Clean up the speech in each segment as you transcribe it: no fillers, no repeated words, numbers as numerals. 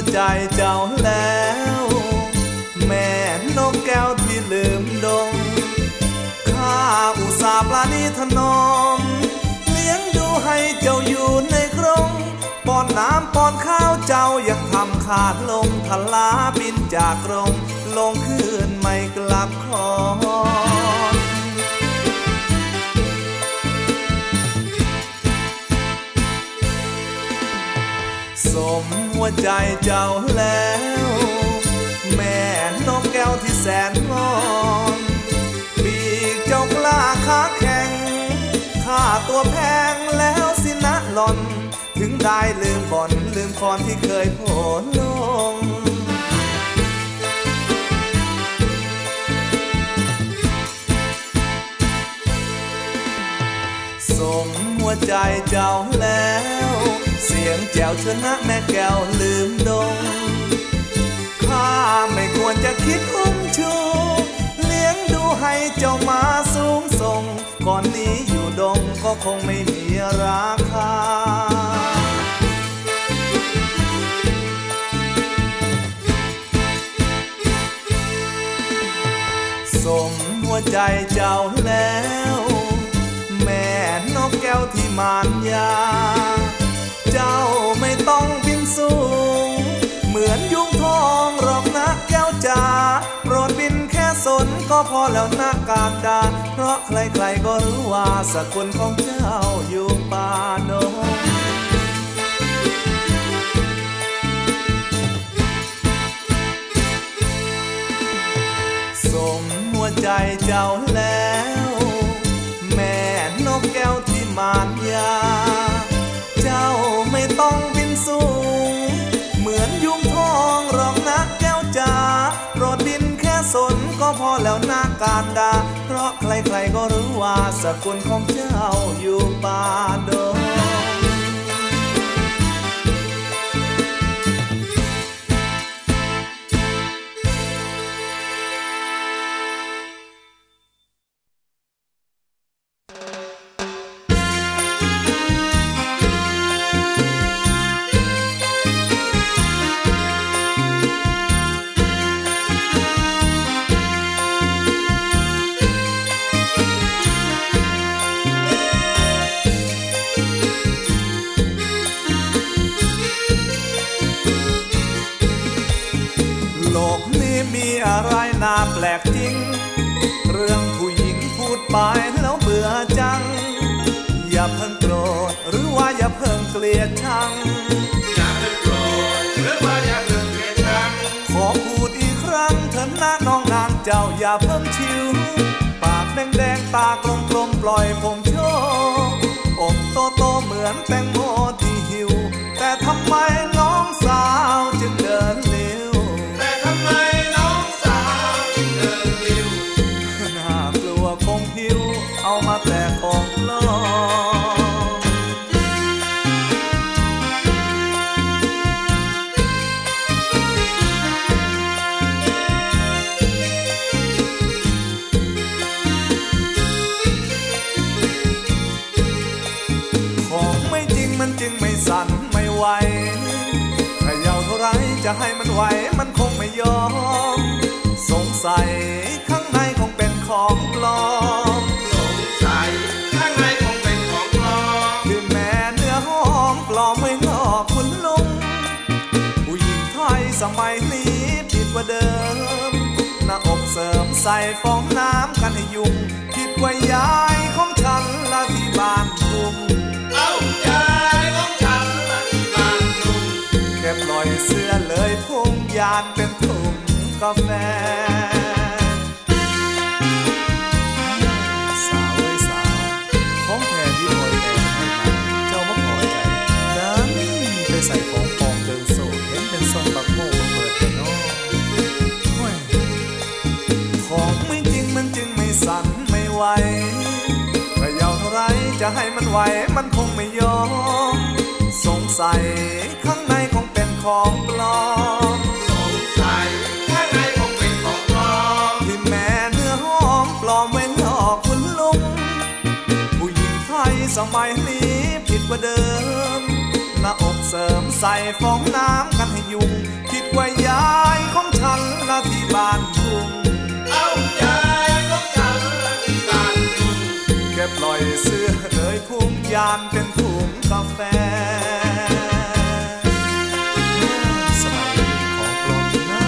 ใจเจ้าแล้วแม่นกแก้วที่ลืมดงข้าอุตส่าห์ปราณีถนอมเลี้ยงดูให้เจ้าอยู่ในกรงป้อนน้ำป้อนข้าวเจ้ายังทำขาดลงทลาบินจากกรงลงคืนไม่กลับคอนสมหัวใจเจ้าแล้วแม่นกแก้วที่แสนงอนปีกเจ้ากล้าขาแข็งค่าตัวแพงแล้วสินะหล่อนถึงได้ลืมบ่อนลืมคอนที่เคยโผล่ลงสมหัวใจเจ้าแล้วเสียงแจ๋วชนะแม่แก้วลืมดงข้าไม่ควรจะคิดอุ้มชูเลี้ยงดูให้เจ้ามาสูงส่งก่อนนี้อยู่ดงก็คงไม่มีราคาสมหัวใจเจ้าแล้วแม่นกแก้วที่มารยาเจ้าไม่ต้องบินสูงเหมือนยุงทองหรอกนะแก้วจ๋าโปรดบินแค่สนก็พอแล้วนะกากดาเพราะใครๆก็รู้ว่าสกุลของเจ้าอยู่ป่าดงสมหัวใจเจ้าแล้วแม่นกแก้วที่มารยาเจ้าไม่ต้องบินสูงเหมือนยุงทองหรอกนะแก้วจ๋าโปรดบินแค่สนก็พอแล้วนะการดาเพราะใครๆก็รู้ว่าสกุลของเจ้าอยู่ป่าดงอะไรน่าแปลกจริงเรื่องผู้หญิงพูดไปแล้วเบื่อจังอย่าเพิ่งโกรธหรือว่าอย่าเพิ่งเกลียดชังอย่าเพิ่งโกรธหรือว่าอย่าเพิ่งเกลียดชังขอพูดอีกครั้งเถิดนะน้องนางเจ้าอย่าเพิ่งชิวปากแดงๆตากลมๆปล่อยผมโชว์อกโตๆเหมือนแตงโมที่หิวแต่ทำไมน้องสาวจึงเดินเร็วเอามาแต่ของปลอมของไม่จริงมันจึงไม่สั่นไม่ไหวเขย่าเท่าไรจะให้มันไหวมันคงไม่ยอมสงสัยข้างในคงเป็นของปลอมข้างในคงเป็นของปลอมคือแม่เนื้อหอมปลอมไว้งอกคุณลุงผู้หญิงไทยสมัยนี้ผิดกว่าเดิมหน้าอกเสริมใส่ฟองน้ำกันให้ยุ่งผิดกว่ายายของฉันละที่บ้านทุ่งยายของฉันละที่บ้านทุ่งแค่ปล่อยเสื้อเลยพุ่งยานเป็นถุงกาแฟใส่ของปลอมเดินโซ่เห็นเป็นทรงบักโม่เปิดแต่นอกของไม่จริงมันจึงไม่สั่นไม่ไหวเขย่าเท่าไรจะให้มันไหวมันคงไม่ยอมสงสัยข้างในคงเป็นของปลอมสงสัยข้างในคงเป็นของปลอมที่แม่เนื้อหอมปลอมไว้หลอกคุณลุงผู้หญิงไทยสมัยนี้ผิดกว่าเดิมหน้าอกเสริมใส่ฟองน้ำกันให้ยุ่งคิดว่ายายของฉันละที่บ้านทุ่งเอายายของฉันละที่บ้านทุ่งแกปล่อยเสื้อเลยทุ่งยานเป็นถุงกาแฟสมัยของปลอมนะ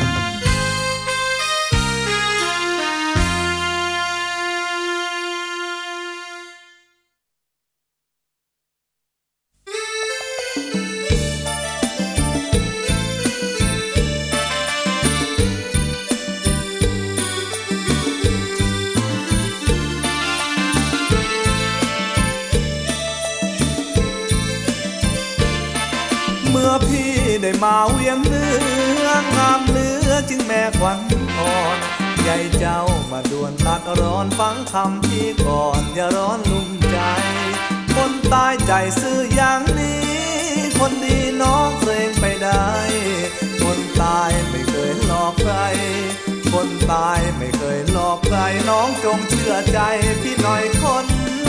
พี่ได้มาเวียงเนื้องามเนื้อจึงแม่ขวัญอ่อนใหญ่เจ้ามาด่วนตัดร้อนฟังคำพี่ก่อนอย่าร้อนลุ่มใจคนตายใจซื่ออย่างนี้คนดีน้องเกรงไปได้คนตายไม่เคยหลอกใครคนตายไม่เคยหลอกใครน้องจงเชื่อใจพี่หน่อยคน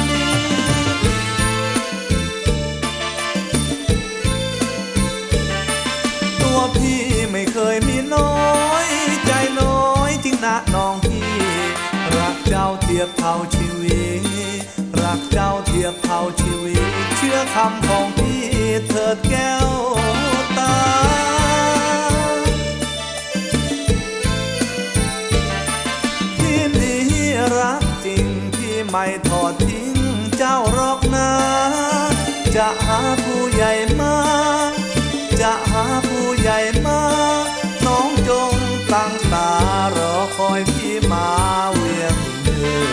พี่ไม่เคยมีน้อยใจน้อยจริงนะน้องพี่รักเจ้าเทียบเท่าชีวิตรักเจ้าเทียบเท่าชีวิตเชื่อคำของพี่เถิดแก้วตาพี่นี้รักจริงพี่ไม่ทอดทิ้งเจ้าหรอกนะจะหาผู้ใหญ่มาจะหาผู้ใหญ่มาน้องจงตั้งตารอคอยพี่มาเวียงเดือ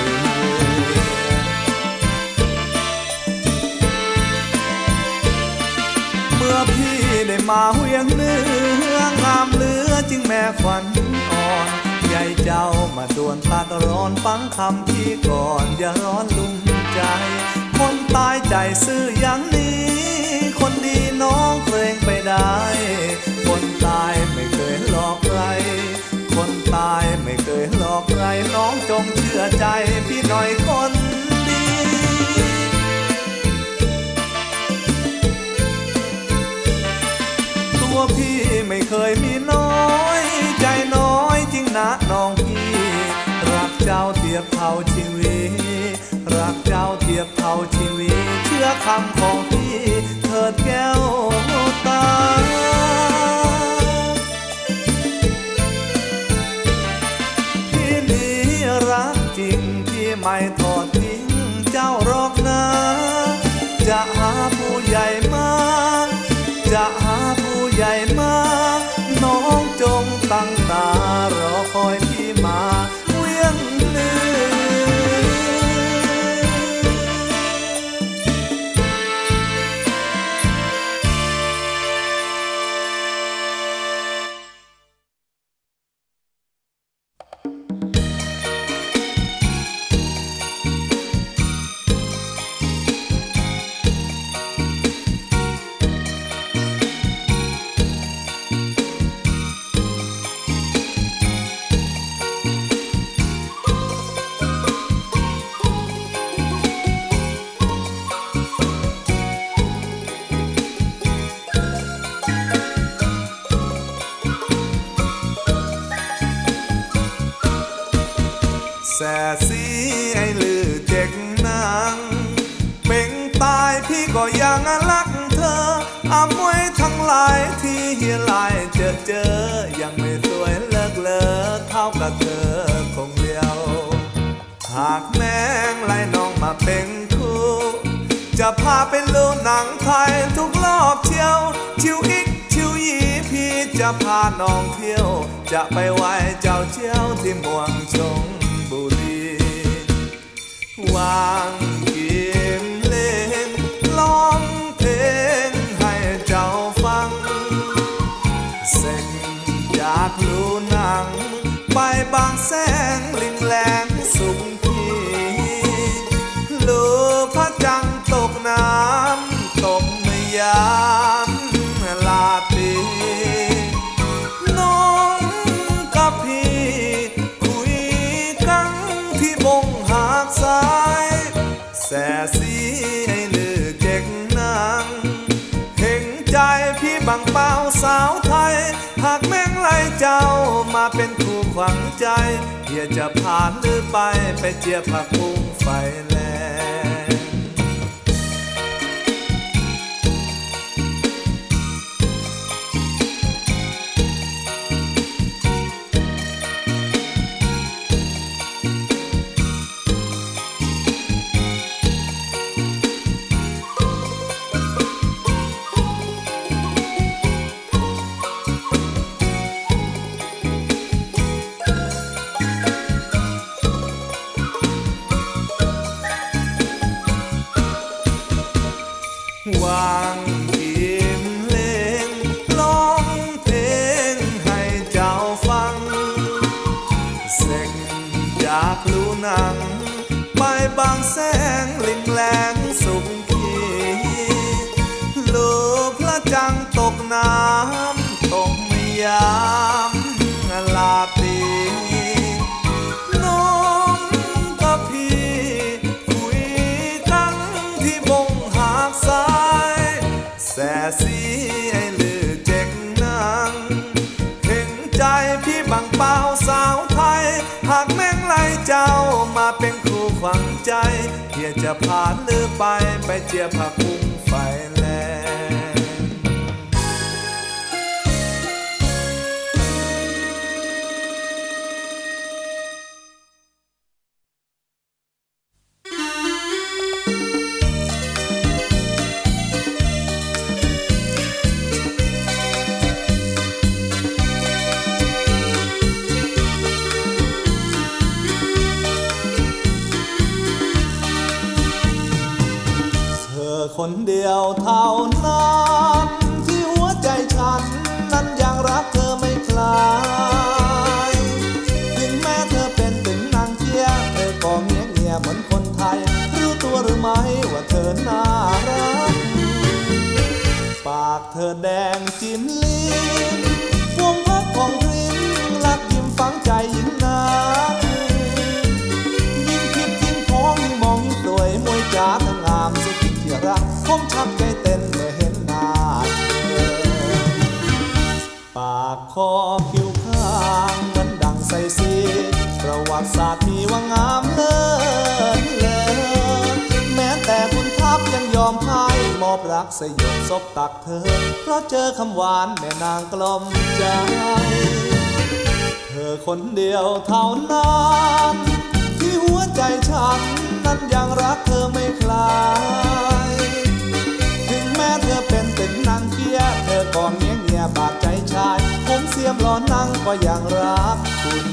เมื่อพี่ได้มาเวียงเนื้องามเหลือจึงแม่ขวัญอ่อนใหญ่เจ้ามาด่วนตัดร้อนฟังคำพี่ก่อนอย่าร้อนลุ่มใจคนตายใจซื่ออย่างนี้คนดีน้องเกรงไปได้คนตายไม่เคยหลอกใครคนตายไม่เคยหลอกใครน้องจงเชื่อใจพี่หน่อยคนดีตัวพี่ไม่เคยมีน้อยใจน้อยจริงนะน้องพี่รักเจ้าเทียบเท่าชีวิตรักเจ้าเทียบเท่าชีวิตเชื่อคำของพี่เถิดแก้วตาพี่นี้รักจริงพี่ไม่ทอดทิ้งเจ้าหรอกนะจะหาผู้ใหญ่มาจะหาผู้ใหญ่มาน้องจงตั้งตารอคอยพี่มาเวียงเนื้อแส่สีให้ลือเจ็กนางเป่งตายพี่ก็ยังรักเธออามวยทั้งหลายที่เฮียลายเจอยังไม่สวยเลิกเลอเท่ากับเธอคงเดียวหากแม่งไล่น้องมาเป็นคู่จะพาไปดูหนังไทยทุกรอบเที่ยวชิวอีกชิวยีพี่จะพาน้องเที่ยวจะไปไหว้เจ้าเจ้าที่เมืองชงวางกิมเล่นร้องเพลงให้เจ้าฟังเสร็จจากลูหนังไปบางแสงลิงแรงสุขพี่ลูพระจังตกน้ำตกในยามลาตรีน้องกับพี่คุยกันที่บงหากสายแส่สีให้ลือเก่งนางเห็นใจพี่บังเป้าสาวไทยเจ้ามาเป็นคู่ขวัญใจเฮียจะผ่านหรือไปเจียผักบุ้งไฟแลวางกิมเลงร้องเพลงให้เจ้าฟังเสกจากลูหนังไปบางแสงลิมแรงสุขขีลูกพระจังตกน้ำตกไม่ยามลาตีน้องกับพี่คุยกันที่บงหากสายแส่สีไอ้ลือเจ็กนางเห็นใจพี่บังเปล่าสาวไทยหากแม่งไล่เจ้ามาเป็นคู่ขวัญใจเฮียจะผ่านหรือไปเจียผักบุ้งไฟแลคนเดียวเท่านั้นที่หัวใจฉันนั้นยังรักเธอไม่คลายถึงแม้เธอเป็นถึงนางเทียเธอก็เงียบเหมือนคนไทยรู้ตัวหรือไม่ว่าเธอน่ารักปากเธอแดงจิ้มลิ้มพวงพักของพริ้นรักยิ้มฝังใจยิ่งนักยิ่งคิดยิ่งท้องยิ่งมองยิ่งสวยมวยจ๋าทั้งงามสุดที่รักผมชักใจเต้นเมื่อเห็นหน้าเธอปากคอคิ้วข้างเหมือนดังใส่สีประวัติศาสตร์มีว่างามเลิศเลอแม้แต่คุณทัพยังยอมพ่ายมอบรักสยบซบตักเธอเพราะเจอคำหวานแม่นางกล่อมใจเธอคนเดียวเท่านั้นที่หัวใจฉันนั้นยังรักเธอไม่คลายถึงแม้เธอเป็นตึงนางเกียเธอก็เงียบบาดใจชายผมเสียมล้อนั่งก็ยังรักคุณ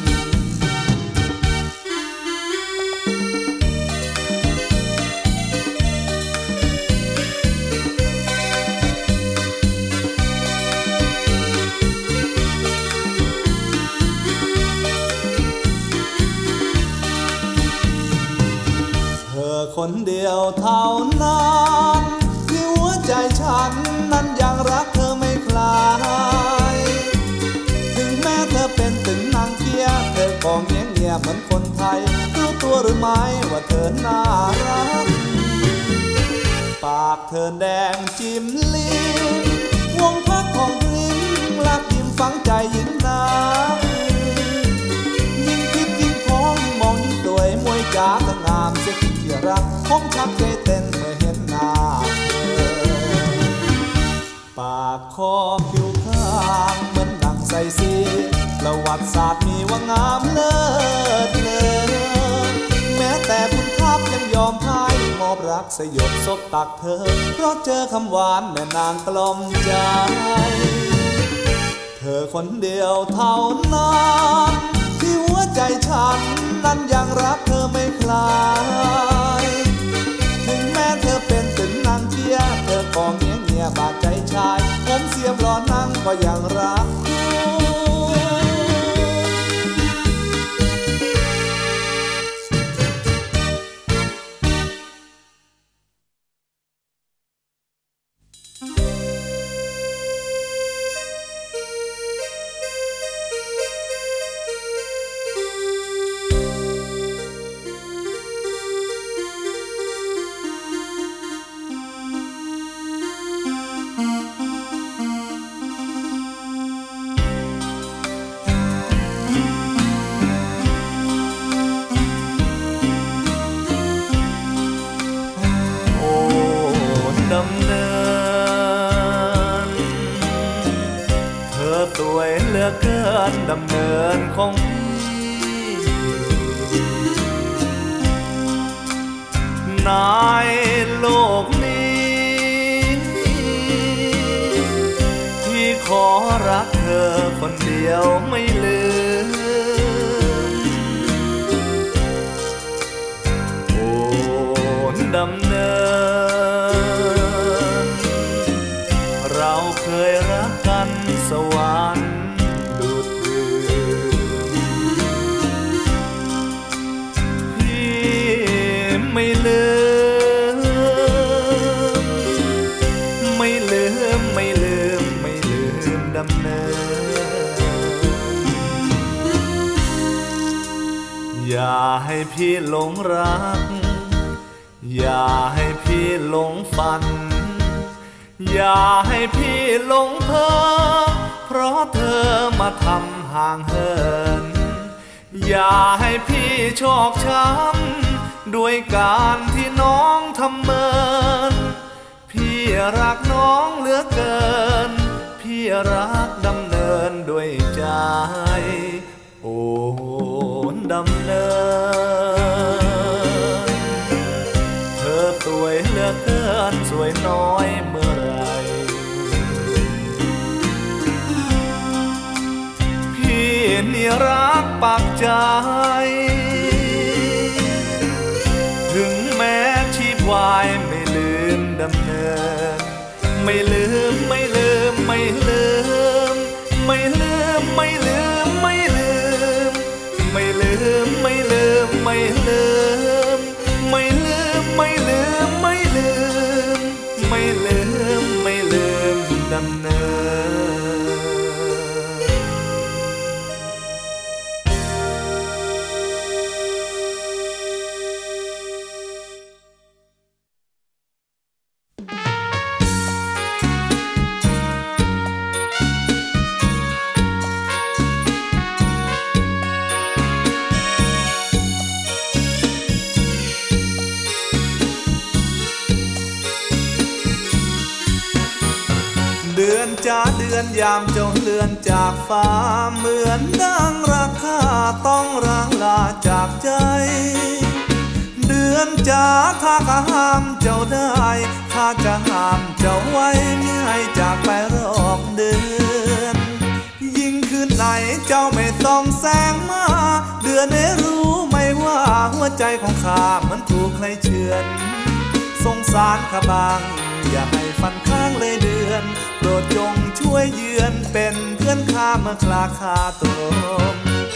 คนเดียวเท่านั้นที่หัวใจฉันนั้นยังรักเธอไม่คลายถึงแม้เธอเป็นถึงนางเกียเธอก็เงียบเหมือนคนไทยรู้ตัวหรือไม่ว่าเธอน่ารักปากเธอแดงจิ้มลิ้มวงพักของพริ้งรักยิ้มฝังใจยิ่งนักยิ่งคิดยิ่งท้องยิ่งมองยิ่งสวยมวยจ๋าทั้งงามเสียรักผมชักใจเต้นเมื่อเห็นหน้าเธอปากคอคิ้วข้างเหมือนดังใส่สีประวัติศาสตร์มีว่างามเลิศเลอแม้แต่คุณทัพยังยอมพ่ายมอบรักสยบซบตักเธอเพราะเจอคำหวานแม่นางกล่อมใจเธอคนเดียวเท่านั้นที่หัวใจฉันนั้นยังรักเธอไม่คลายถึงแม้เธอเป็นตึงนางเทียเธอก็เงียบบาดใจชายผมเสียมล้อนั่งก็ยังรักอนดำเนินของในโลกนี้ที่ขอรักเธอคนเดียวไม่ลืมโอ้ดำเนินเราเคยรักกันสวรรค์ดุจดื่มพี่ไม่ลืมไม่ลืมไม่ลืมไม่ลืมดำเนินอย่าให้พี่หลงรักอย่าให้พี่หลงฝันอย่าให้พี่หลงเพ้อเพราะเธอมาทำห่างเหินอย่าให้พี่ชอกช้ำด้วยการที่น้องทำเมินพี่รักน้องเหลือเกินพี่รักดำเนินด้วยใจโอ้ดำเนินเธอสวยเหลือเกินสวยน้อยเมื่อไรพี่นี่รักปักใจถึงแม้ชีพวายไม่ลืมดำเนินไม่ลืมไม่ลืมไม่ลืมไม่ลืมไม่ลืมไม่ลืมไม่ลืมไม่ลืมไม่ลืมไม่ลืมไม่ลืมไม่ลืมไม่ลืมไม่ลืมดำเนินเดือนจ้าเดือนยามเจ้าเลือนจากฟ้าเหมือนดังราคาต้องร้างลาจากใจเดือนจ้าถ้าข้าห้ามเจ้าได้ข้าจะห้ามเจ้าไว้ไม่ให้จากไปรอบเดือนยิ่งคืนไหนเจ้าไม่ต้องแสงมาเดือนได้รู้ไหมว่าหัวใจของข้ามันถูกใครเฉือนสงสารข้าบ้างอย่าให้ฟันข้างเลยเดือนโปรดจงช่วยเยือนเป็นเพื่อนข้าเมื่อคลาคาตรม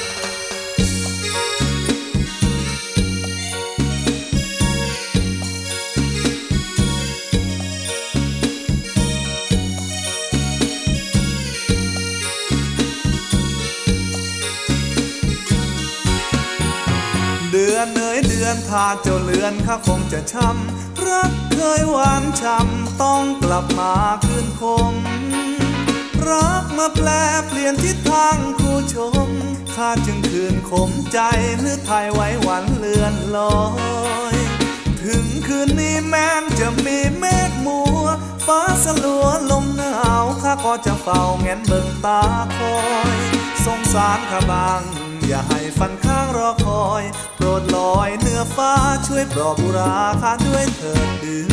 เดือนเอ๋ยเดือนถ้าเจ้าเลือนข้าคงจะช้ำรักเคยหวานช้ำต้องกลับมาคืนคมรักมาแปลเปลี่ยนทิศทางคู่ชมข้าจึงคืนขมใจหรือไทยไว้หวันเลือนลอยถึงคืนนี้แม้นจะมีเมฆมัวฟ้าสลัวลมหนาวข้าก็จะเฝ้าแงนเบิ่งตาคอยสงสารข้าบ้างอย่าให้ฟันข้างรอคอยโปรดลอยเหนือฟ้าช่วยปลอบอุราข้าด้วยเถิดเดือน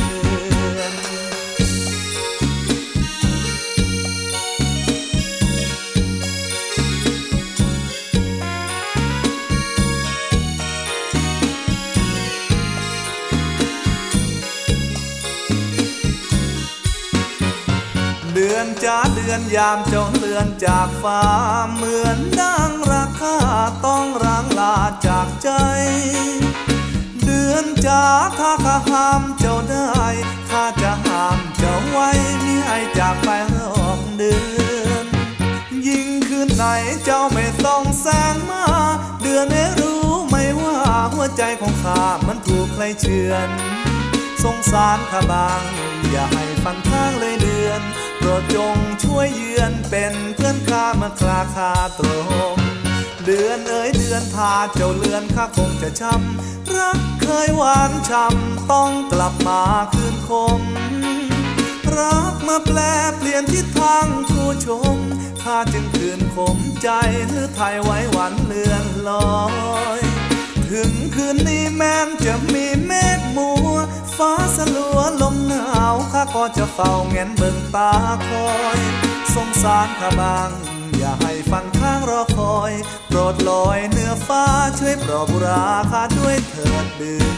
เดือนจ้าเดือนยามเจ้าเลือนจากฟ้าเหมือนดังราคาต้องร้างลาจากใจเดือนจ้าถ้าข้าห้ามเจ้าได้ข้าจะห้ามเจ้าไว้มิให้จากไปรอบเดือนยิ่งคืนไหนเจ้าไม่ส่องแสงมาเดือนได้รู้ไหมว่าหัวใจของข้ามันถูกใครเฉือนสงสารข้าบ้างอย่าให้ฟันข้างเลยเดือนโปรดจงช่วยเยือนเป็นเพื่อนข้าเมื่อคลาคาตรมเดือนเอ๋ยเดือนถ้าเจ้าเลือนข้าคงจะช้ำรักเคยหวานช้ำต้องกลับมาคืนคมรักมาแปลเปลี่ยนทิศทางคู่ชมข้าจึงคืนขมใจหรือไทยไว้หวันเลือนลอยถึงคืนนี้แม้นจะมีเมฆมัวฟ้าสลัวลมหนาวข้าก็จะเฝ้าเงียนเบิ่งตาคอยสงสารข้าบ้างอย่าให้ฟันข้างรอคอยโปรดลอยเหนือฟ้าช่วยปลอบบุราข้าด้วยเถิดเดือน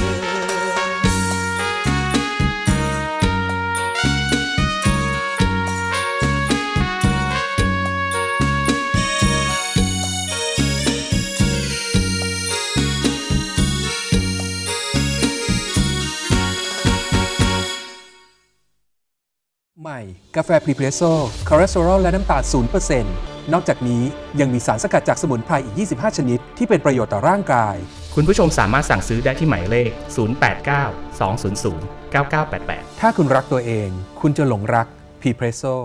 ใหม่กาแฟพรีเพรสโซ่คอเลสเตอรอลและน้ำตาล 0% นอกจากนี้ยังมีสารสกัดจากสมุนไพรอีก 25 ชนิดที่เป็นประโยชน์ต่อร่างกายคุณผู้ชมสามารถสั่งซื้อได้ที่หมายเลข 089-200-9988 ถ้าคุณรักตัวเองคุณจะหลงรักพรีเพรสโซ่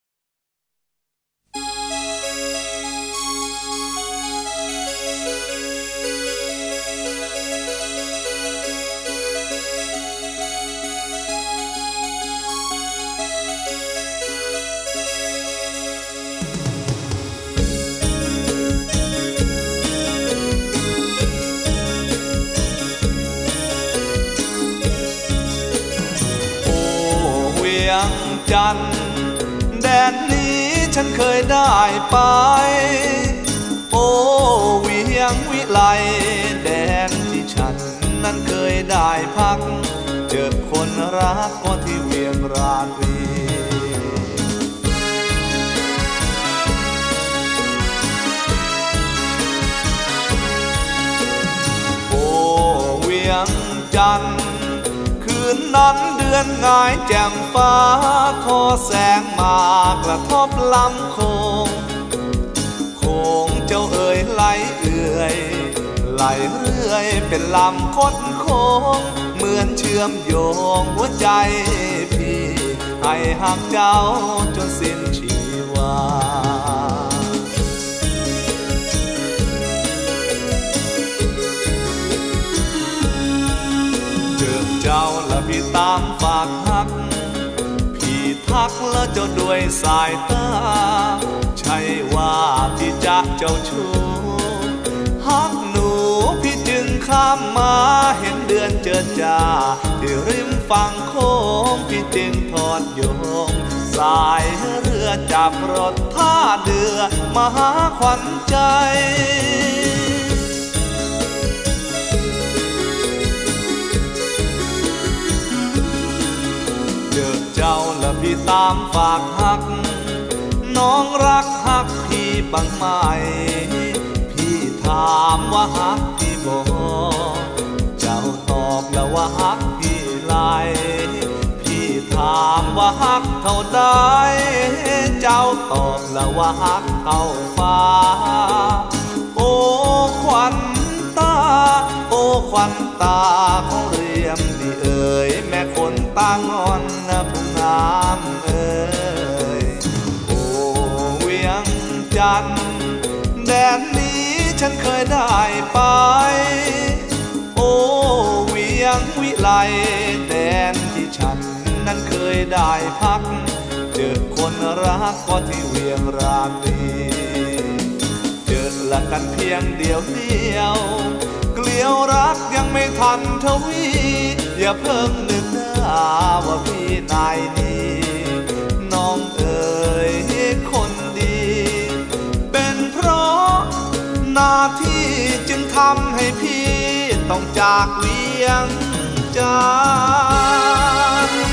จันทร์แดนนี้ฉันเคยได้ไปโอ้เวียงวิไลแดนที่ฉันนั้นเคยได้พักเจอคนรักก็ที่เวียงราตรีโอ้เวียงจันทร์คืนนั้นเดือนงายแจ่มฟ้าทอแสงมากระทบลำโขงโขงเจ้าเอ๋ยไหลเอื่อยไหลเรื่อยเป็นลำคดโค้งเหมือนเชื่อมโยงหัวใจพี่ให้หักเจ้าจนสิ้นชีวาเจ้าและพี่ตามฝากหักพี่ทักแล้วเจ้าด้วยสายตาใช่ว่าพี่จะเจ้าชู้หักหนูพี่จึงข้ามมาเห็นเดือนเจิดจ้าที่ริมฝั่งโค้งพี่จึงทอดโยงสายเรือจับรถท่าเรือมาหาขวัญใจเจ้าและพี่ตามฝากหักน้องรักหักพี่บังไหมพี่ถามว่าหักพี่บ่เจ้าตอบแล้วว่าหักพี่ไหลพี่ถามว่าหักเท่าใดเจ้าตอบแล้วว่าหักเท่าฟ้าโอ้ขวัญตาโอ้ขวัญตาของเรียมนี่เอ๋ยแม่คนตางอนนะผู้งามเอ๋ยโอ้เวียงจันทร์แดนนี้ฉันเคยได้ไปโอ้เวียงวิไลแดนที่ฉันนั้นเคยได้พักเจอคนรักก็ที่เวียงราตรีเจอละกันเพียงเดียวเกลียวรักยังไม่ทันทวีอย่าเพิ่งนึกหน้าว่าพี่นายนี้น้องเอ๋ยคนดีเป็นเพราะหน้าที่จึงทำให้พี่ต้องจากเวียงจันทร์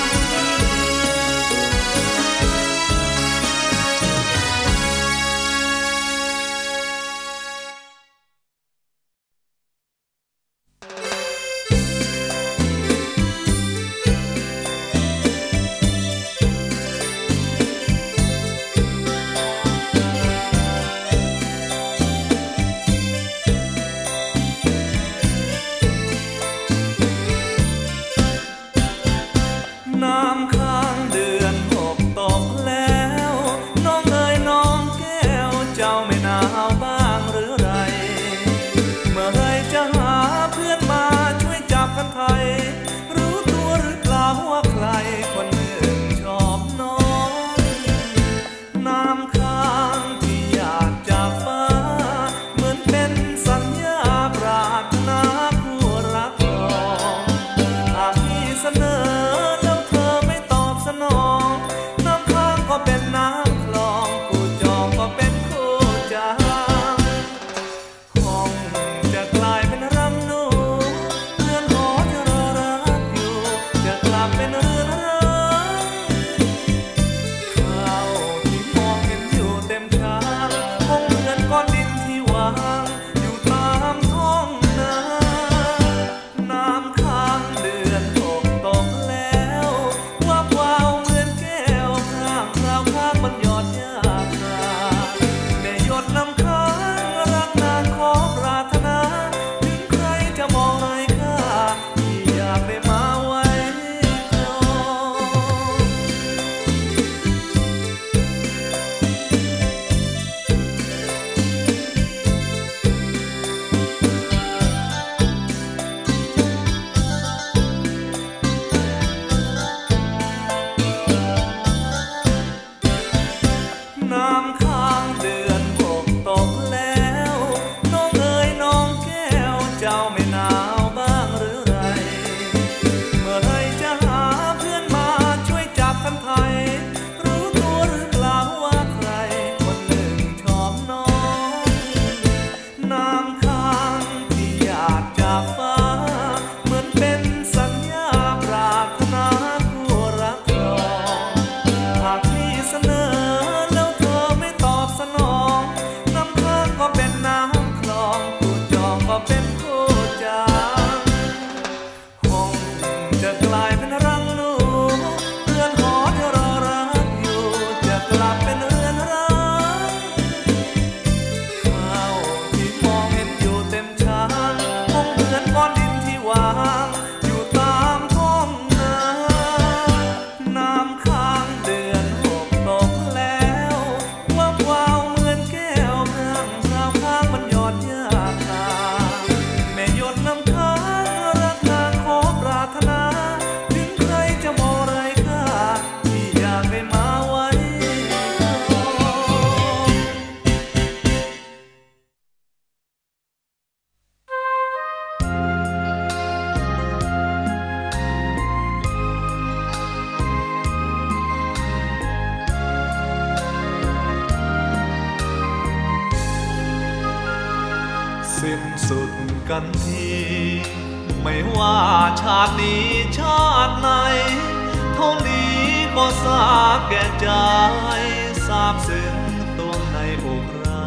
กันทีไม่ว่าชาตินี้ชาติไหนเท่านี้ก็สาแก่ใจซาบซึ้งตัวในอกเรา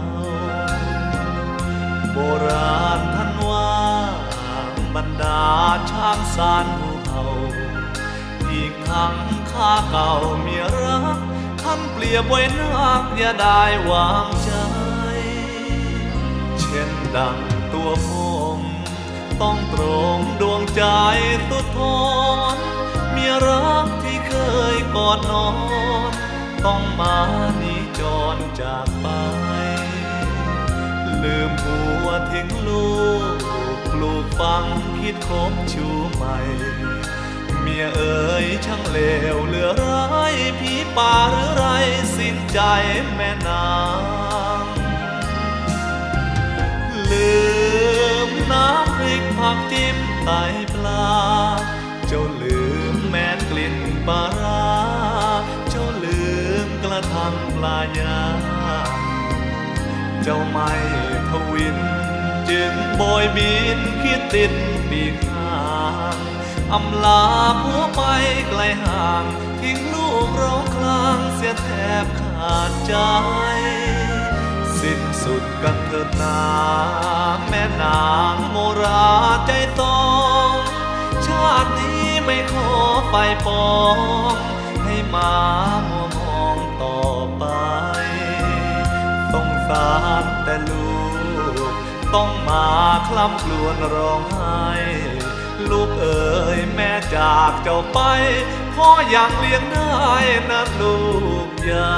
โบราณท่านว่าบรรดาช้างสารภูเขาอีกทั้งข้าเก่าเมียรักท่านเปรียบไว้นักอย่าได้วางใจเช่นดังตัวผมต้องตรงดวงใจสุดทนเมียรักที่เคยกอดนอนต้องมานี้จรจากไปลืมผัวทิ้งลูกปลูกฝังคิดคบชูใหม่เมียเอ๋ยช่างเลวเหลือร้ายผีป่าหรือไรสิ้นใจแม่นางลืมน้ำพริกผักจิ้มไตปลาเจ้าลืมแม้นกลิ่นปลาร้าเจ้าลืมกระทั่งปลายางเจ้าไม่ทวินจึงโบยบินคิดติดปีกห่างอำลาผัวไปไกลห่างทิ้งลูกร้องคลางเสียแทบขาดใจสิ้นสุดกันเถิดนาแม่นางโมราใจต้องชาตินี้ไม่ขอไปปองให้มามัวมองต่อไปต้องสารแต่ลูกต้องมาคลำครวญร้องไห้ลูกเอ๋ยแม่จากเจ้าไปพ่อยังเลี้ยงได้นะลูกยา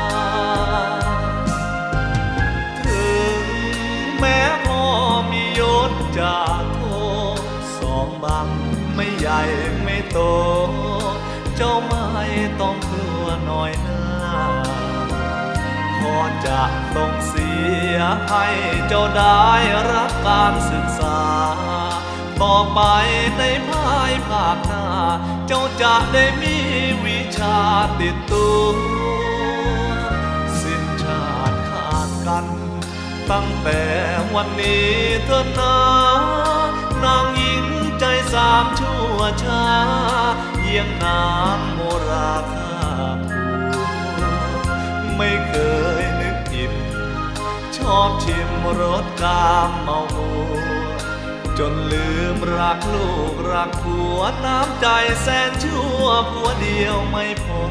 ถึงแม้พ่อมียศจากโทสองบังไม่ใหญ่ไม่โตเจ้าไม่ต้องกลัวน้อยหน้าพ่อจะต้องเสียให้เจ้าได้รับการศึกษาต่อไปในภายภาคหน้าเจ้าจะได้มีวิชาติดตัวสิ้นชาติขาดกันตั้งแต่วันนี้เถิดนานางหญิงใจสามชั่วช้าเยี่ยงนางโมราคาผัวไม่เคยนึกอิ่มชอบชิมรสกามเมามัวจนลืมรักลูกรักผัวน้ำใจแสนชั่วผัวเดียวไม่พอ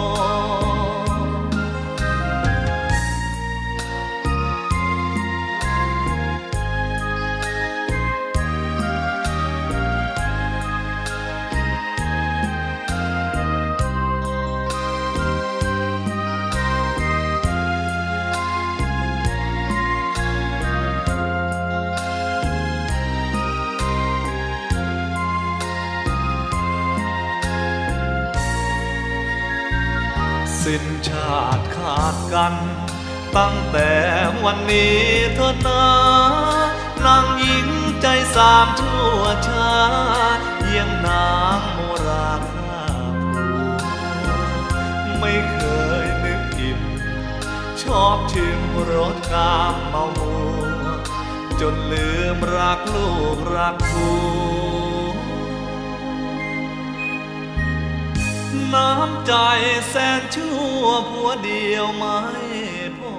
สิ้นชาติขาดกันตั้งแต่วันนี้เถิดนานางหญิงใจสามชั่วช้าเยี่ยงนางโมราคาผัวไม่เคยนึกอิ่มชอบชิมรสกามเมามัวจนลืมรักลูกรักผัวน้ำใจแสนชั่วผัวเดียวไม่พอ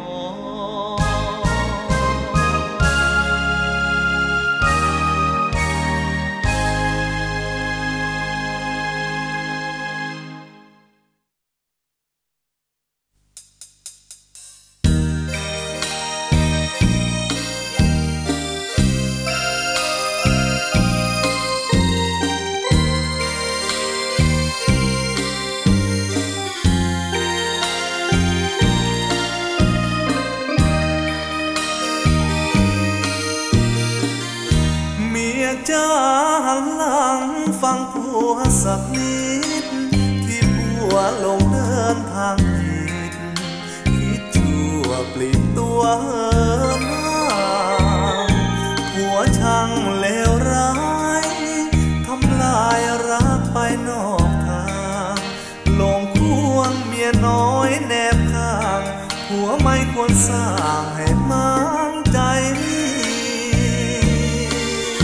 จ้าหันหลังฟังผัวสักนิดที่ผัวลงเดินทางผิดคิดชั่วปลีกตัวเหินห่างผัวช่างเลวร้ายทำลายรักไปนอกทางลงควงเมียน้อยแนบข้างผัวไม่ควรสร้างให้มั่งใจ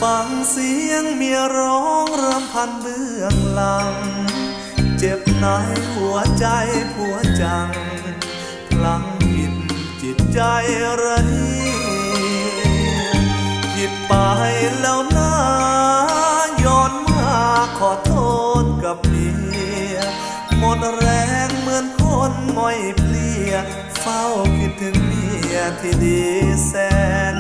ฟังเสียงเมียร้องรำพันเบื้องหลังเจ็บในหัวใจผัวจังพลังผิดจิตใจระผิดไปแล้วนะย้อนมาขอโทษกับเมียหมดแรงเหมือนคนง่อยเพลียเฝ้าคิดถึงเมียที่ดีแสน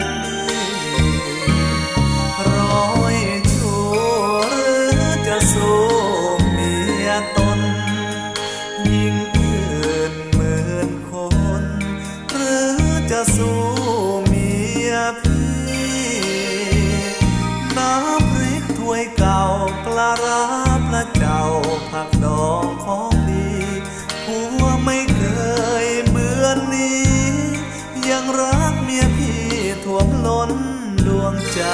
ร้อยชั่วหรือจะสู้เมียตนยิ่งอื่นหมื่นคนหรือจะสู้เมียพี่น้ำพริกถ้วยเก่าปลาร้าพระเจ้าผักดองของดีผัวไม่เคยเหมือนนี้ยังรักเมียพี่ท่วมล้นดวงใจ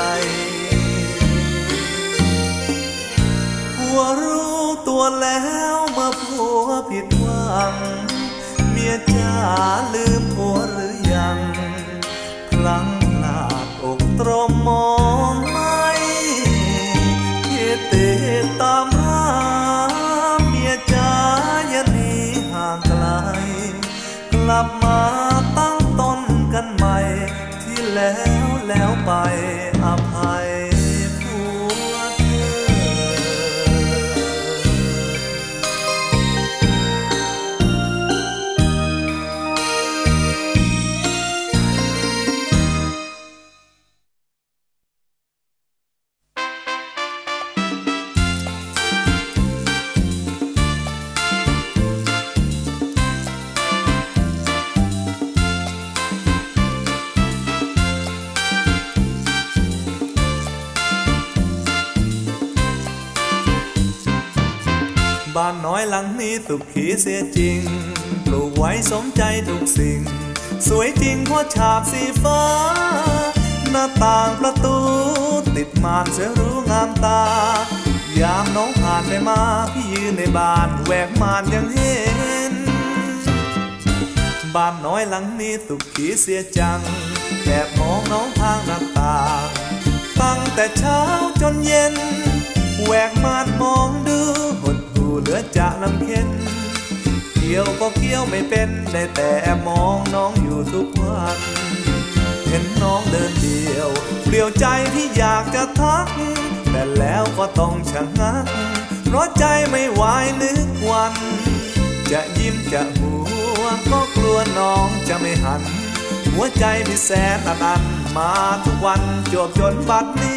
ผัวรู้ตัวแล้วเมื่อผัวผิดหวังเมียจ๋าลืมผัวหรือยังพลังพลาดอกตรมมองไม่คิดติดตามหาเมียจ๋าอย่าหนีห่างไกลกลับมาตั้งต้นกันใหม่ที่แล้วไปอภัยผัวเธอบ้านน้อยหลังนี้สุขีเสียจริงปลูกไว้สมใจทุกสิ่งสวยจริงเพราะฉาบสีฟ้าหน้าต่างประตูติดม่านสวยหรูงามตายามน้องผ่านไปมาพี่ยืนในบ้านแหวกม่านยังเห็นบ้านน้อยหลังนี้สุขีเสียจังแอบมองน้องทางหน้าต่างตั้งแต่เช้าจนเย็นแหวกม่านมองดูเหลือจะลำเค็นเกี่ยวก็เกี่ยวไม่เป็นได้แต่มองน้องอยู่ทุกวันเห็นน้องเดินเดียวเปลี่ยวใจที่อยากจะทักแต่แล้วก็ต้องชะงักเพราะใจไม่ไหวนึกวันจะยิ้มจะหัวก็กลัวน้องจะไม่หันหัวใจพี่แสนอันมาทุกวันจวบจนบัดนี้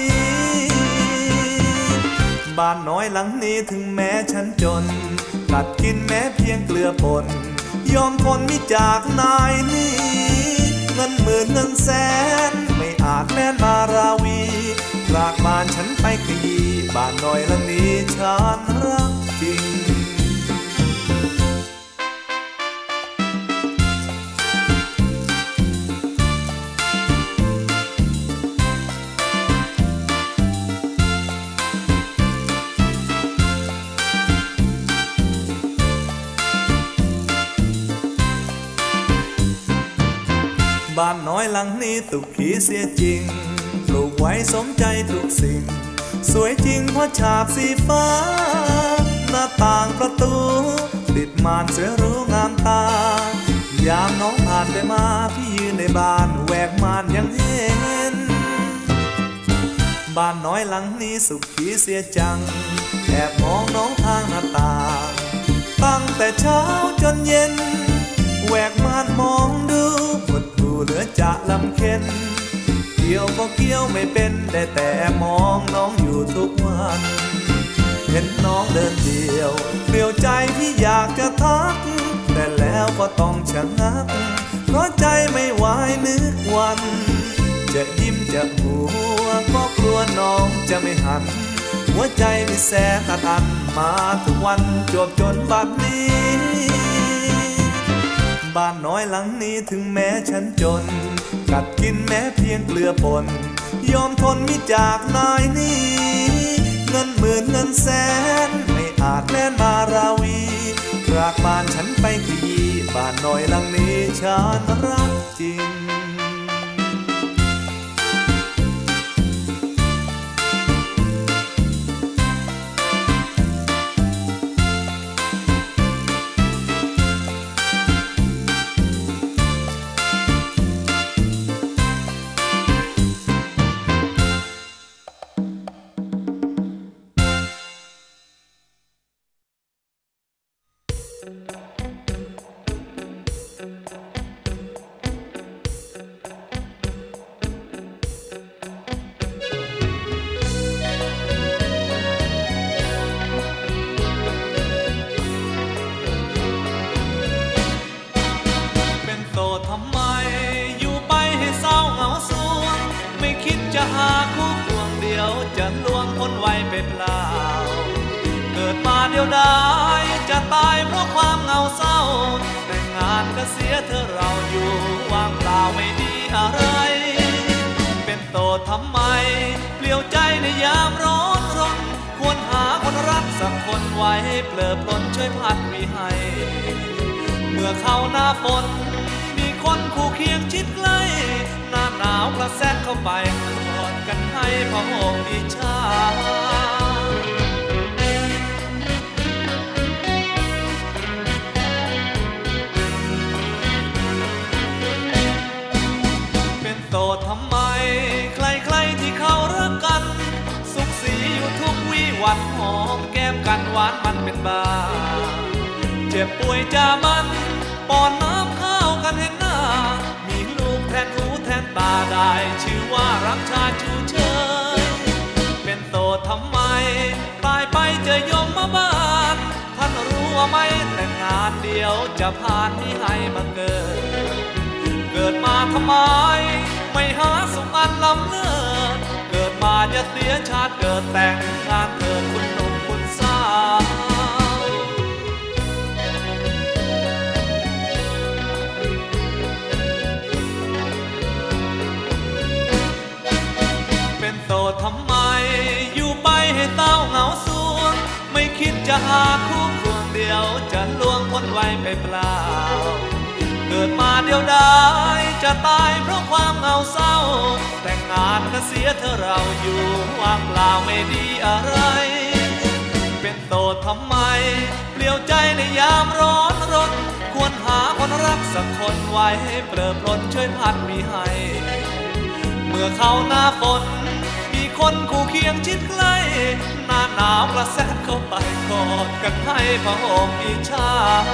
บ้านน้อยหลังนี้ถึงแม้ฉันจนกัดกินแม้เพียงเกลือป่นยอมทนมิจากนายนี้เงินหมื่นเงินแสนไม่อาจแล่นมาราวีกลากบ้านฉันไปขยี้บ้านน้อยหลังนี้ฉันรักจริงบ้านน้อยหลังนี้สุขีเสียจริงปลูกไว้สมใจทุกสิ่งสวยจริงเพราะฉาบสีฟ้าหน้าต่างประตูติดม่านสวยหรูงามตายามน้องผ่านไปมาพี่ยืนในบ้านแหวกม่านยังเห็นบ้านน้อยหลังนี้สุขีเสียจังแอบมองน้องทางหน้าต่างตั้งแต่เช้าจนเย็นแหวกม่านมองดูเหลือจะลำเค็นเกี่ยวก็เกี่ยวไม่เป็นได้แต่มองน้องอยู่ทุกวันเห็นน้องเดินเดียวเปลี่ยวใจที่อยากจะทักแต่แล้วก็ต้องชะงักเพราะใจไม่ไหวนึกวันจะยิ้มจะหัวก็กลัวน้องจะไม่หันหัวใจมีแสนอันมาทุกวันจวบจนบัดนี้บ้านน้อยหลังนี้ถึงแม้ฉันจนกัดกินแม้เพียงเกลือป่นยอมทนมิจากนายนี้เงินหมื่นเงินแสนไม่อาจแล่นมาราวีกลากบ้านฉันไปขยี้บ้านน้อยหลังนี้ฉันรักจริงคู่ควงเดียวจะล่วงพ้นไว้ไปเปล่าเกิดมาเดียวดายจะตายเพราะความเหงาเศร้าแต่งงานก็เสียเธอเราอยู่ว่างเปล่าไม่ดีอะไรเป็นโสดทำไมเปลี่ยวใจในยามร้อนรนควรหาคนรักสักคนไว้เปลิบปล้นช่วยพัดวีให้เมื่อเข้าหน้าฝนมีคนคู่เคียงชิดใกล้หน้าหนาวกระแทกเข้าไปกอดกันให้พะโงกอิจฉาเป็นโสดทำไมใครๆที่เขารักกันสุขสีอยู่ทุกวี่วันหอมแก้มกันหวานมันเป็นบ้าเจ็บป่วยจามันป้อนน้ำข้าวกันเห็นหน้ามีลูกแทนหูแทนตาได้ชื่อว่ารักชาติชูเชยเป็นโสดทำไมตายไปเจอยมมาบ้านท่านรู้ว่าไม่แต่งงานเดียวจะผ่านนี้ให้มาเกิดมาทำไมไม่หาสุขอันล้ำเลิศเกิดมาจะเสียชาติเกิดแต่งงานเกิดคุณหนุ่มคุณสาวเป็นโสดทำไมอยู่ไปให้เต้าเหงาสวงไม่คิดจะหาคู่ควงเดียวจะล่วงพ้นไว้ไปเปล่าเกิดมาเดียวดายจะตายเพราะความเหงาเศร้าแต่งงานก็เสียเธอเราอยู่ว่างเปล่าไม่ดีอะไรเป็นโสดทำไมเปลี่ยวใจในยามร้อนรนควรหาคนรักสักคนไว้เปลิบปล้นช่วยพัดวีให้เมื่อเข้าหน้าฝนมีคนคู่เคียงชิดใกล้หน้าหนาวกระแทกเข้าไปกอดกันให้พะโงกอิจฉา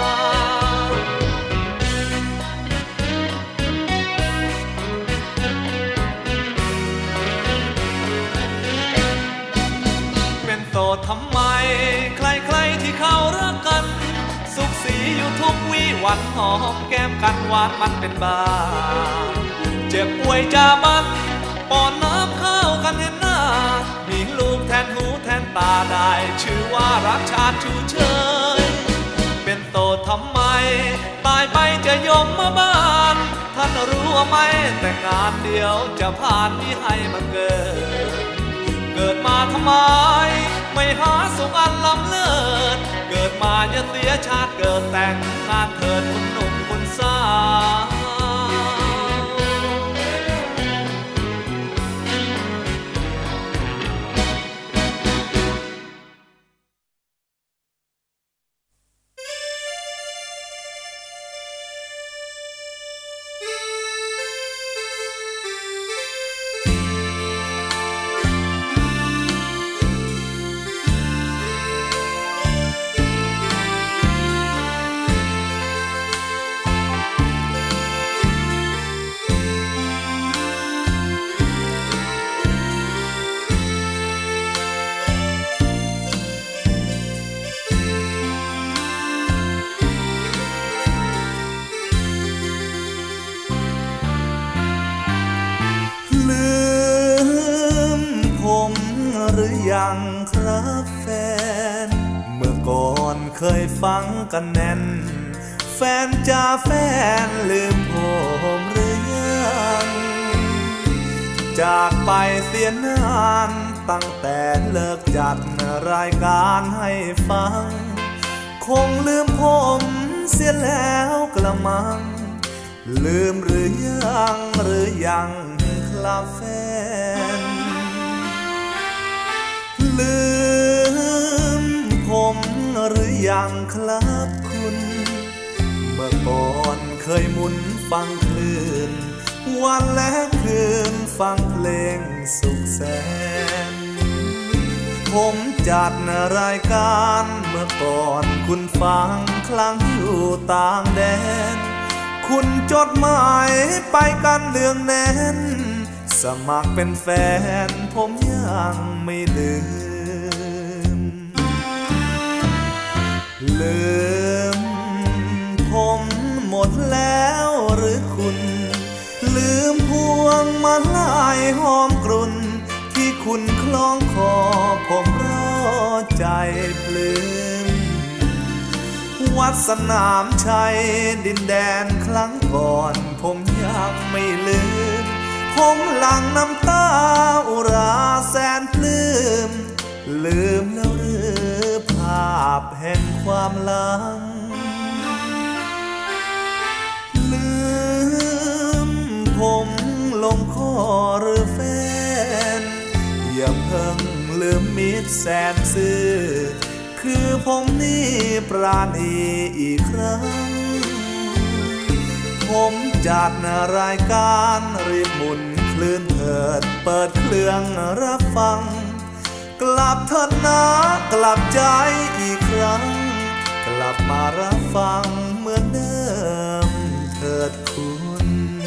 เป็นโสดทำไมใครๆที่เขารักกันสุขสีอยู่ทุกวี่วันหอมแก้มกันหวานมันเป็นบ้าเจ็บป่วยจามันป้อนน้ำข้าวกันเห็นหน้ามีลูกแทนหูแทนตาได้ชื่อว่ารักชาติชูเชยเป็นโสดทำไมตายไปจะยมมาบ้านท่านรู้ว่าไม่แต่งงานเดียวจะผ่านนี้ให้มาเกิดมาทำไมไม่หาสุขอันล้ำเลิศเกิดมาจะเสียชาติเกิดแต่งงานเถิดคุณหนุ่มคุณสาวยังครับแฟนเมื่อก่อนเคยฟังกันแน่นแฟนจ้าแฟนลืมผมหรือยังจากไปเสียนานตั้งแต่เลิกจัดรายการให้ฟังคงลืมผมเสียแล้วกระมังลืมหรือยังครับแฟนลืมผมหรือยังครับคุณเมื่อก่อนเคยหมุนฟังคลื่นวันและคืนฟังเพลงสุขแสนผมจัดรายการเมื่อก่อนคุณฟังครั้งอยู่ต่างแดนคุณจดหมายไปกันเนืองแน่นสมัครเป็นแฟนผมยังไม่ลืมผมหมดแล้วหรือคุณลืมพวงมาลัยหอมกรุ่นทคุณคล้องคอผมรอใจปลื้มวัดสนามชัยดินแดนครั้งก่อนผมยังไม่ลืมผมหลั่งน้ำตาอุราแสนปลื้มลืมแล้วหรือภาพแห่งความหลังลืมผมลงคอหรือแฟนอย่าเพิ่งลืมมิตรแสนซื่อคือผมนี่ปราณีอีกครั้งผมจัดรายการรีบหมุนคลื่นเถิดเปิดเครื่องรับฟังกลับเถิดนะกลับใจอีกครั้งกลับมารับฟังเหมือนเดิมเถิดคุณ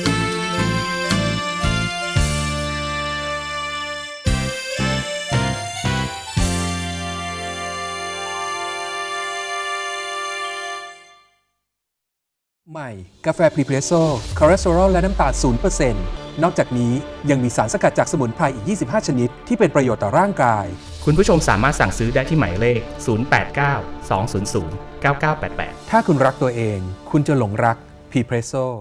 ใหม่กาแฟพรีเพรสโซ่คอเลสเตอรอลและน้ำตาล 0% นอกจากนี้ยังมีสารสกัดจากสมุนไพรอีก25ชนิดที่เป็นประโยชน์ต่อร่างกายคุณผู้ชมสามารถสั่งซื้อได้ที่หมายเลข089-200-9988 ถ้าคุณรักตัวเองคุณจะหลงรักพรีเพรสโซ่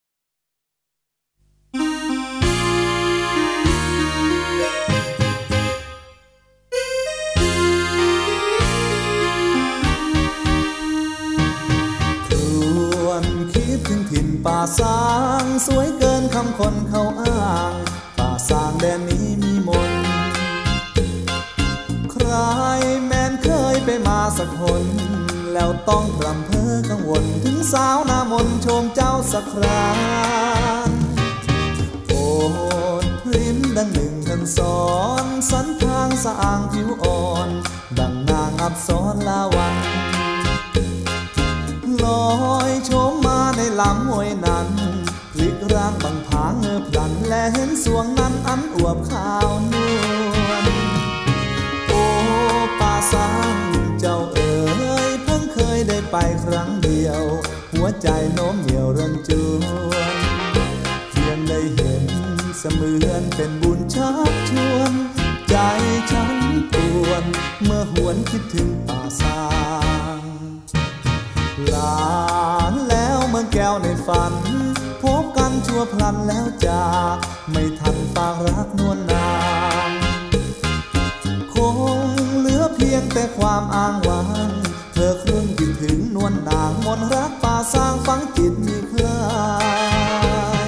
ป่าสางสวยเกินคำคนเขาอ้างป่าสางแดนนี้มีมนต์ใครแม้นเคยไปมาสักคนแล้วต้องรำเพ้อกังวลถึงสาวหน้ามนต์ชมเจ้าสักคราโอดพริ้มดังหนึ่งท่านสอนสันทางสะอ่างผิวอ่อนดังนางอับสรลาวันลอยโฉมมาในลำห้วยนั้นพลิกร่างบางผาเงือพลันและเห็นสวงนั้นอันอวบขาวนวลโอ้ป่าสางเจ้าเอ๋ยเพิ่งเคยได้ไปครั้งเดียวหัวใจโน้มเหนี่ยวรันจวนเพียงได้เห็นเสมือนเป็นบุญชักชวนใจฉันปวนเมื่อหวนคิดถึงป่าสางลานแล้วเมืองแก้วในฝันพบกันชั่วพลันแล้วจากไม่ทันฝากรักนวลนางคงเหลือเพียงแต่ความอ้างว้างเธอครุ่นคิดถึงนวลนางมนต์รักป่าสางฝังจิตมีคลาย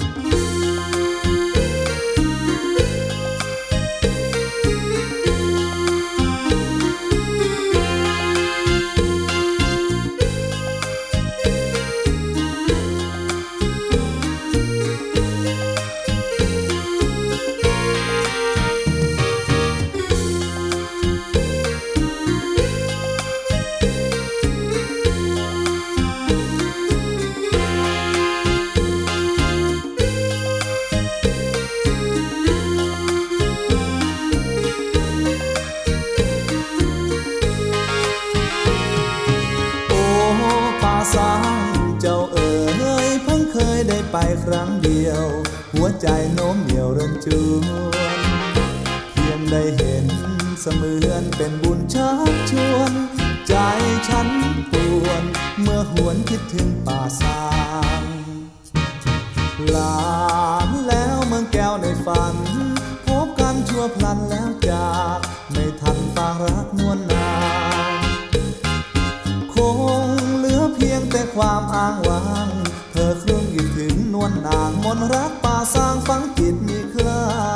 ไปครั้งเดียวหัวใจโน้มเหนี่ยวรันจวนเพียงได้เห็นเสมือนเป็นบุญชักชวนใจฉันปวนเมื่อหวนคิดถึงป่าสางลานแล้วเมืองแก้วในฝันพบกันชั่วพลันแล้วจากไม่ทันฝากรักนวลนางคงเหลือเพียงแต่ความอ้างว้างเธอครุ่นคิดถึงนวลนางมนต์รักป่าสางฝังจิตมีคล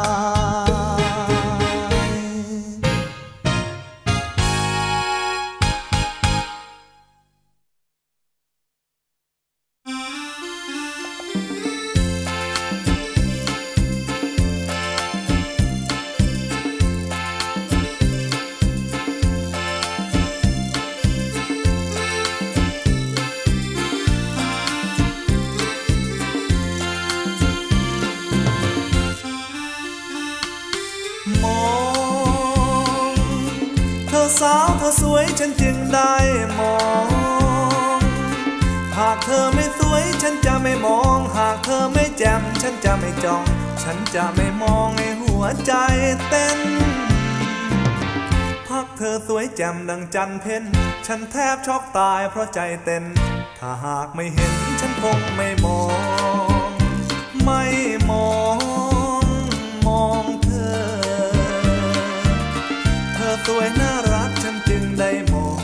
สาวเธอสวยฉันจึงได้มองหากเธอไม่สวยฉันจะไม่มองหากเธอไม่แจ่มฉันจะไม่จ้องฉันจะไม่มองให้หัวใจเต้นอสวยแจ่มดังจันเพ็ญฉันแทบช็อกตายเพราะใจเต้นถ้าหากไม่เห็นฉันคงไม่มองไม่มองมองเธอสวยน่ารักฉันจึงได้มอง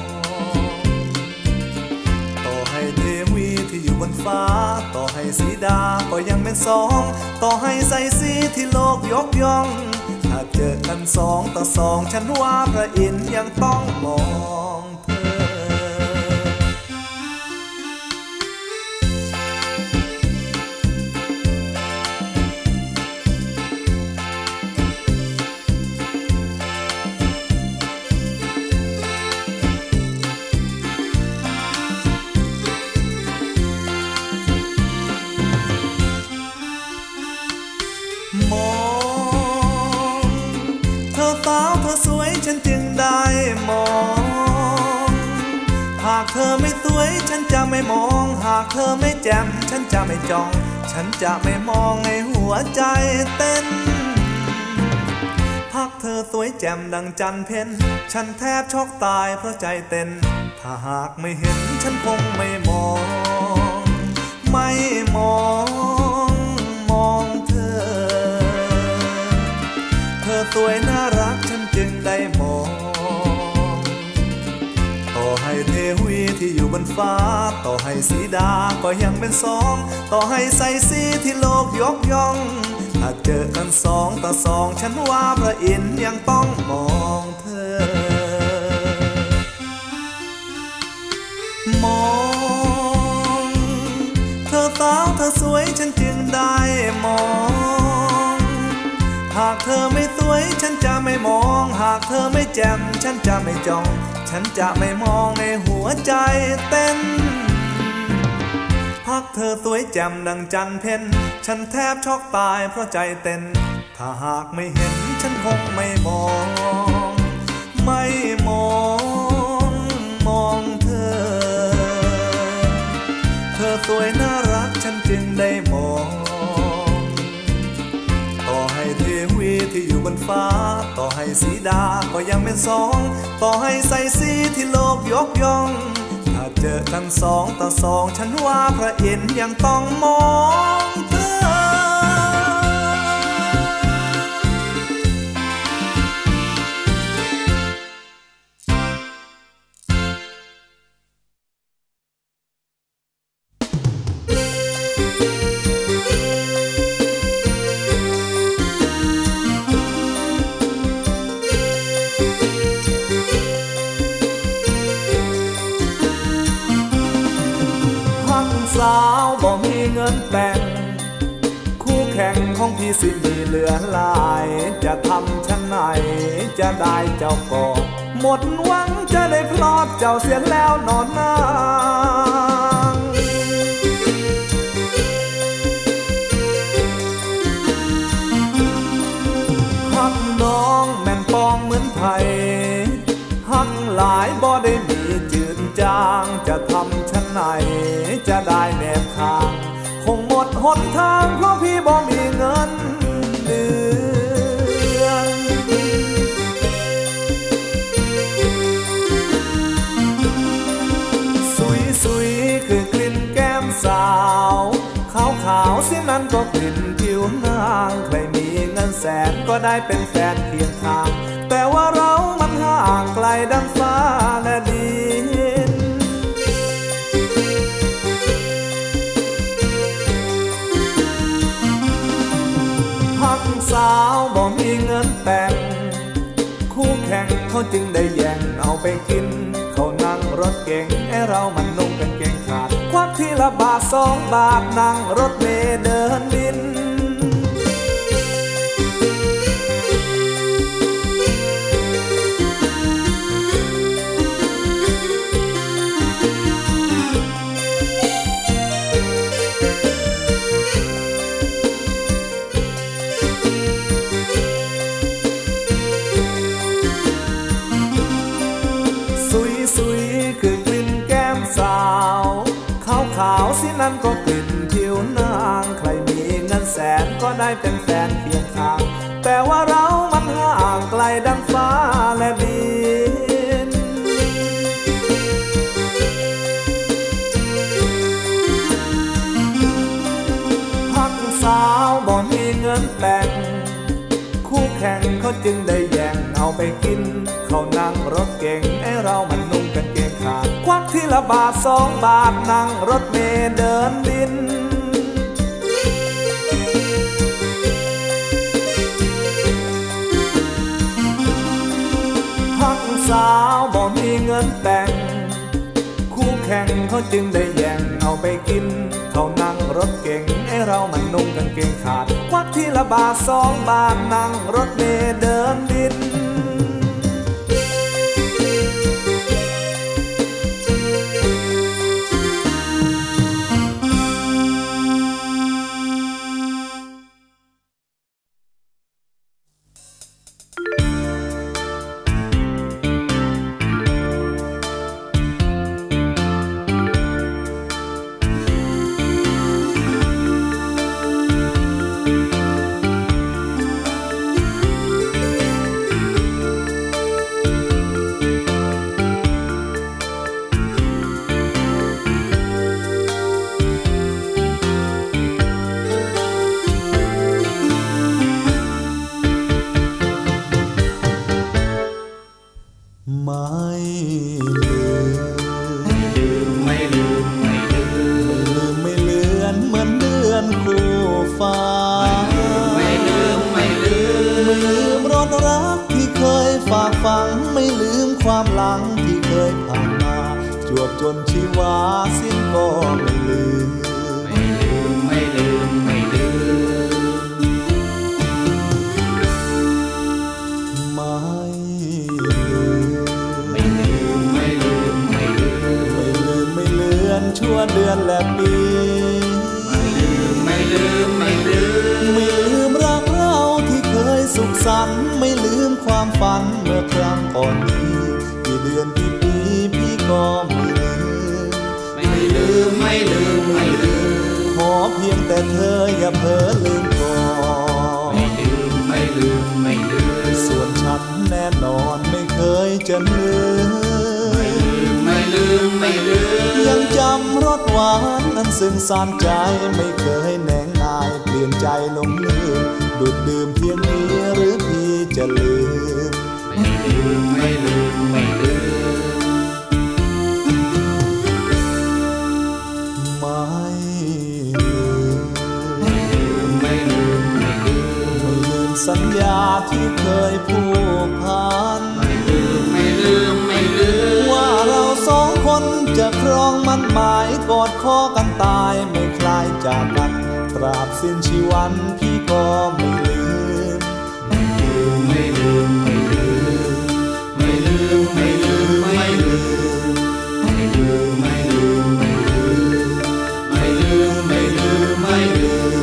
ต่อให้เทวีที่อยู่บนฟ้าต่อให้สีดาก็ยังเป็นสองต่อให้ใส่สีที่โลกยกย่องถ้าเจอกัน2 ต่อ 2ฉันว่าพระอินทร์ยังต้องมองเธอฉันจึงได้มองหากเธอไม่สวยฉันจะไม่มองหากเธอไม่แจ่มฉันจะไม่จ้องฉันจะไม่มองให้หัวใจเต้นพักเธอสวยแจ่มดังจันเพ็ญฉันแทบช็อกตายเพราะใจเต้นถ้าหากไม่เห็นฉันคงไม่มองไม่มองมองเธอสวยน่ารักฉันจึงได้มองต่อให้เทวีที่อยู่บนฟ้าต่อให้สีดาก็ยังเป็นสองต่อให้ใส่สีที่โลกยกย่องถ้าเจอกัน2 ต่อ 2ฉันว่าพระอินทร์ยังต้องมองเธอมองเธอสาวเธอสวยฉันจึงได้มองหากเธอไม่สวยฉันจะไม่มองหากเธอไม่แจ่มฉันจะไม่จ้องฉันจะไม่มองในหัวใจเต้นพักเธอสวยแจ่มดังจันเพ็ญฉันแทบช็อกตายเพราะใจเต้นถ้าหากไม่เห็นฉันคงไม่มองไม่มองมองเธอสวยน่ารักฉันจึงได้มองต่อให้เทวีที่อยู่บนฟ้าต่อให้สีดาก็ยังเป็นสองต่อให้ใส่สีที่โลกยกย่องถ้าเจอกัน2 ต่อ 2ฉันว่าพระอินทร์ยังต้องมองเธอสาวบ่มีเงินแต่งคู่แข่งของพี่สิมีเหลือหลายจะทำชั้นไหนจะได้เจ้าก่อหมดหวังจะได้พลอดเจ้าเสียแล้วนอนนางฮักน้องแม่นปองเหมือนไผ่ฮักหลายบ่ได้มีจืดจางจะทำชั้นไหนจะได้แนบทางคงหมดหนทางเพราะพี่บ่มีเงินเดือนสุยคือกลิ่นแก้มสาวขาวเสียนั้นก็กลิ่นผิวนางใครมีเงินแสนก็ได้เป็นแฟนเคียงข้างแต่ว่าเรามันห่างไกลดังฟ้าและดินฮักสาวบ่มีเงินแต่งคู่แข่งเขาจึงได้แย่งเอาไปกินเขานั่งรถเก๋งไอ้เรามันนุ่งกางเกงขาดควักทีละบาท2 บาทนั่งรถเมล์เดินดินสุยคือกลิ่นแก้มสาวขาวสินั้นก็กลิ่นผิวนางใครมีเงินแสนก็ได้เป็นแฟนเคียงข้างแต่ว่าเรามันห่างไกลดังฟ้าและดินจึงได้แย่งเอาไปกินเขานั่งรถเก่งไอ้เรามันนุ่งกางเกงขาดควักทีละบาท2 บาทนั่งรถเมล์เดินดินหักสาวบ่มีเงินแต่งคู่แข่งเขาจึงได้แย่งเอาไปกินเขานั่งรถเก่งไอ้เรามันนุ่งกางเกงขาดควักทีละบาท2 บาทนั่งรถเมล์เดินดินความหลังที่เคยผ่านมาจวบจนชีวาสิ้นก็ไม่ลืมไม่ลืมไม่ลืมไม่ลืมไม่ลืมไม่ลืมไม่ลืมไม่ลืมไม่ลืมไม่เลือนชั่วเดือนและปีไม่ลืมไม่ลืมไม่ลืมไม่ลืมรักเราที่เคยสุขสันต์ไม่ลืมความฝันเมื่อครั้งก่อนนี้เดือนกี่ปีพี่ก็ไม่ลืมไม่ลืมไม่ลืมไม่ลืมขอเพียงแต่เธออย่าเพ้อลืมก่อนไม่ลืมไม่ลืมไม่ลืมส่วนฉันแน่นอนไม่เคยจะลืมไม่ลืมไม่ลืมไม่ลืมยังจำรสหวานนั้นซึ้งซ่านใจไม่เคยแหน่งนายเปลี่ยนใจลงลืมดูดดื่มเพียงนี้หรือพี่จะลืมไม่ลืมไม่ลืมไม่ลืมสัญญาที่เคยผูกพันไม่ลืมไม่ลืมไม่ลืมว่าเราสองคนจะครองมั่นหมายกอดคอกันตายไม่คลายจากกันตราบสิ้นชีวันพี่ก็ไม่ลืมไม่ลืมไม่ลืมไม่ลืมไม่ลืมไม่ลืมไม่ลืมไม่ลืมไม่ลืมไม่ลืมไม่ลืมไม่ลืมไม่ลืม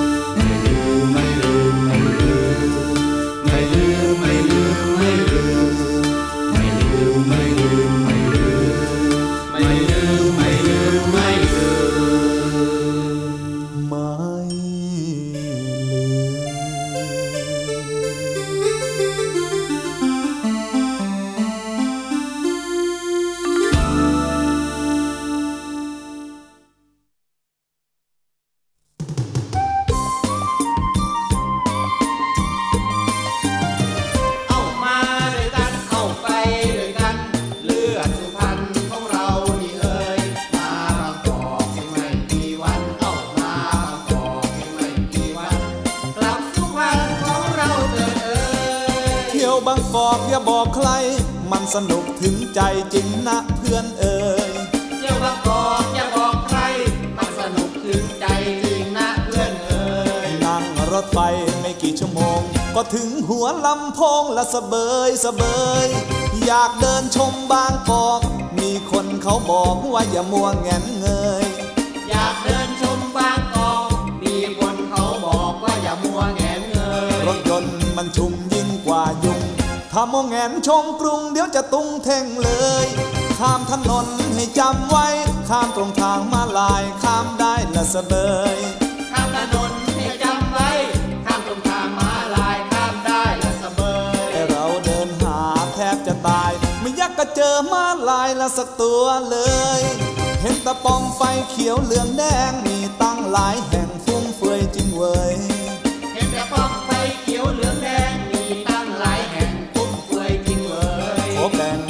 อย่าบอกใครมันสนุกถึงใจจริงนะเพื่อนเอ่ยอย่าบอกอย่าบอกใครมันสนุกถึงใจจริงนะเพื่อนเอ่ยนั่งรถไฟไม่กี่ชั่วโมงก็ถึงหัวลำโพงละสะเบยสะเบยอยากเดินชมบางกอกมีคนเขาบอกว่าอย่ามัวแงนเงยอยากเดินชมบางกอกมีคนเขาบอกว่าอย่ามัวแงนเงยรถยนต์มันชุมยิ่งกว่ายุงถ้ามองแงนชมกรุงเดี๋ยวจะตุ้งเท่งเลยข้ามถนนให้จำไว้ข้ามตรงทางมาลายข้ามได้ละสะเบยข้ามถนนให้จำไว้ข้ามตรงทางมาลายข้ามได้ละสะเบยแต่เราเดินหาแทบจะตายไม่อยากก็เจอมาลายละสักตัวเลยเห็นตะปองไฟเขียวเหลืองแดงมีตั้งหลายแห่งฟุ้งเฟือยจริงเว้ยเห็นตะปองไฟเขียวเหลืองแดงมีตั้งหลาย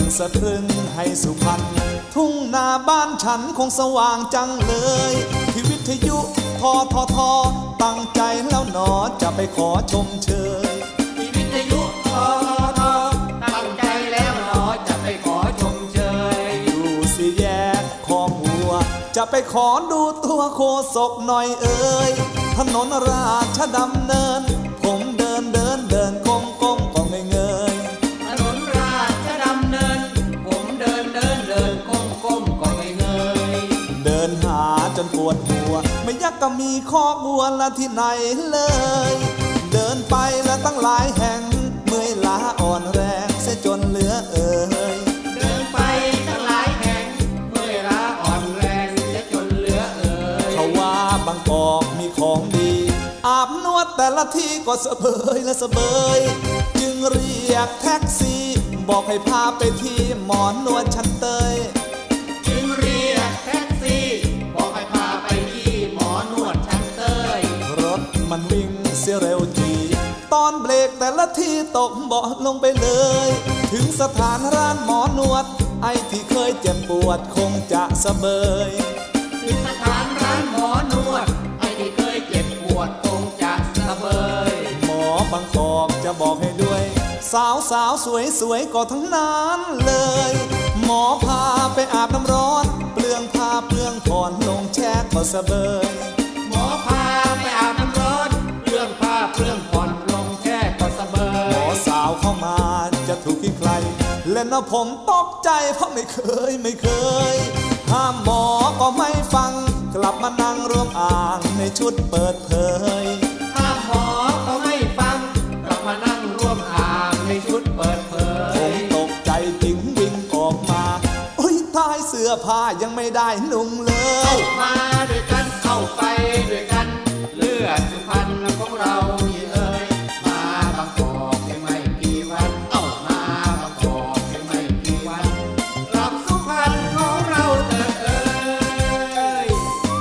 สะพรึงให้สุพรรณทุ่งนาบ้านฉันคงสว่างจังเลยที่วิทยุททตั้งใจแล้วหนอจะไปขอชมเชยที่วิทยุททตั้งใจแล้วหนอจะไปขอชมเชยอยู่สี่แยกคลองหัวจะไปขอดูตัวโคศกหน่อยเอ่ยถนนราชดำเนินผมเดินก้มก็ไม่เงยถนนราชดำเนินผมเดินก้มก็ไม่เงยเดินหาจนปวดหัวไม่ยักก็มีคอกวัวละที่ไหนเลยเดินไปแล้วตั้งหลายแห่งเมื่อยล้าอ่อนแรงเสียจนเหลือเอ่ยเดินไปตั้งหลายแห่งเมื่อยล้าอ่อนแรงเสียจนเหลือเอ่ยเขาว่าบางกอกมีของดีอาบนวดแต่ละทีก็สะเบยและสะเบยจึงเรียกแท็กซี่บอกให้พาไปที่หมอนวดชั้นเตยจึงเรียกแท็กซี่บอกให้พาไปที่หมอนวดชั้นเตยรถมันวิ่งเสียเร็วจีตอนเบรกแต่ละทีตกเบาะลงไปเลยถึงสถานร้านหมอนวดไอ้ที่เคยเจ็บปวดคงจะสะเบยถึงสถานร้านหมอนวดไอ้ที่เคยเจ็บปวดคงจะสะเบยหมอบางกอกจะบอกให้ด้วยสาวสวยก็ทั้งนั้นเลยหมอพาไปอาบน้ำร้อนเปลืองผ้าเปลืองผ่อนลงแช่ก็สะเบยหมอพาไปอาบน้ำร้อนเปลืองผ้าเปลืองผ่อนลงแช่ก็สะเบยหมอสาวเข้ามาจะถูกขี้ใครเล่นนะผมตกใจเพราะไม่เคยห้ามหมอก็ไม่ฟังกลับมานั่งร่วมอ่างในชุดเปิดเผยห้ามหมอก็ไม่ฟังกลับมานั่งร่วมอ่างในชุดเปิดเผยผมตกใจจริงวิ่งออกมาอุ้ยตายเสื้อผ้ายังไม่ได้นุ่งเลยเข้ามาด้วยกันเข้าไปด้วยกันเลือดสุพรรณของเรานี่เอ่ยมาบางกอกเพียงไม่กี่วันมาบางกอกเพียงไม่กี่วันกลับสุพรรณของเราเถิดเอ่ย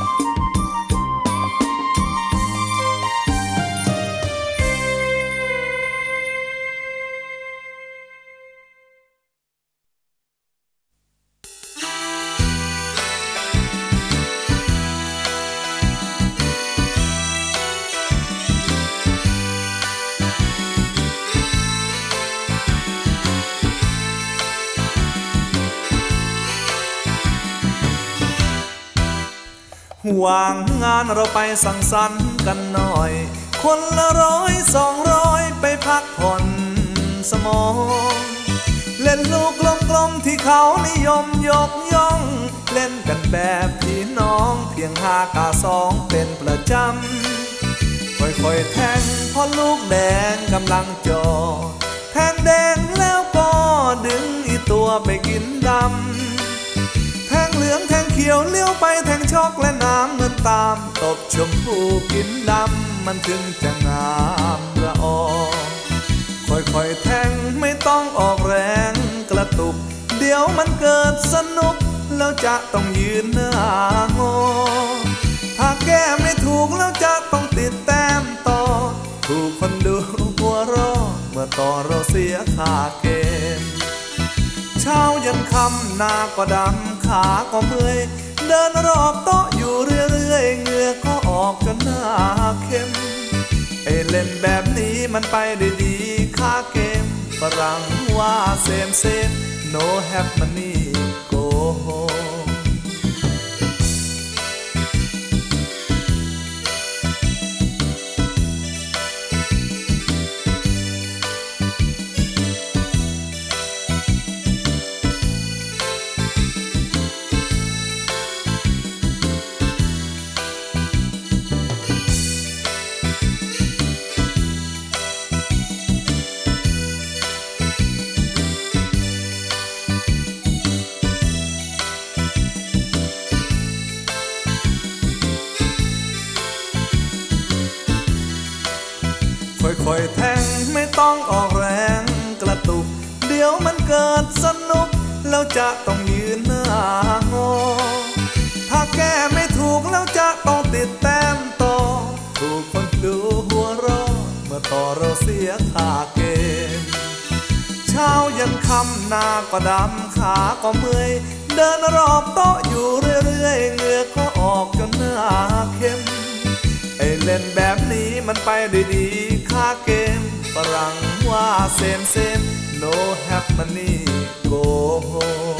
วางงานเราไปสังสรรค์กันหน่อยคนละ100-200ไปพักผ่อนสมองเล่นลูกกลมๆที่เขานิยมยกย่องเล่นกันแบบพี่น้องเพียง5 กา 2เป็นประจำค่อยๆแทงพอลูกแดงกำลังจ่อแทงแดงแล้วก็ดึงอีตัวไปกินดำแทงเหลืองแทงเขียวเลี้ยวไปแทงช็อกและน้ำเงินตามตบชมพูกินดำมันถึงจะงามละออค่อยๆแทงไม่ต้องออกแรงกระตุกเดี๋ยวมันเกิดสนุกแล้วจะต้องยืนหน้างอถ้าแก้ไม่ถูกแล้วจะต้องติดแต้มต่อถูกคนดูหัวเราะเมื่อต่อเราเสียค่าเกมเช้ายันค่ำหน้าก็ดำขาก็เมื่อยเดินรอบโต๊ะอยู่เรื่อยๆเหงื่อก็ออกจนหน้าเข้มเล่นแบบนี้มันไปได้ดีค่าเกมฝรั่งว่าเซมno have money go homeค่อยๆแทงไม่ต้องออกแรงกระตุกเดี๋ยวมันเกิดสนุกแล้วจะต้องยืนหน้างอถ้าแก้ไม่ถูกแล้วจะต้องติดแต้มต่อถูกคนดูหัวเราะเมื่อต่อเราเสียค่าเกมเช้ช้ายันค่ำหน้าก็ดำขาก็เมื่อยเดินรอบโต๊ะอยู่เรื่อยๆเหงื่อก็ออกจนหน้าเข้มไอเล่นแบบนี้มันไปได้ดีค่าเกมฝรั่งว่าเซมno have money go home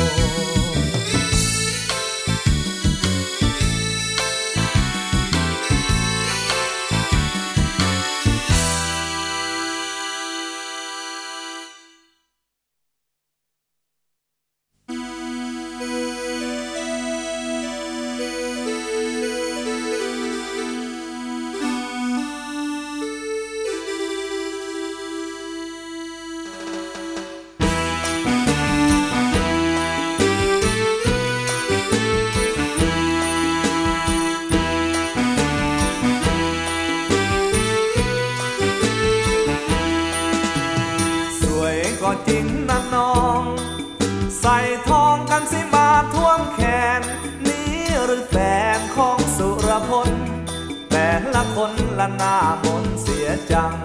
ก็จริงนะน้องใส่ทองกันสิมาท่วมแขนนี้หรือแฟนของสุรพลแต่ละคนละหน้ามนเสียจัง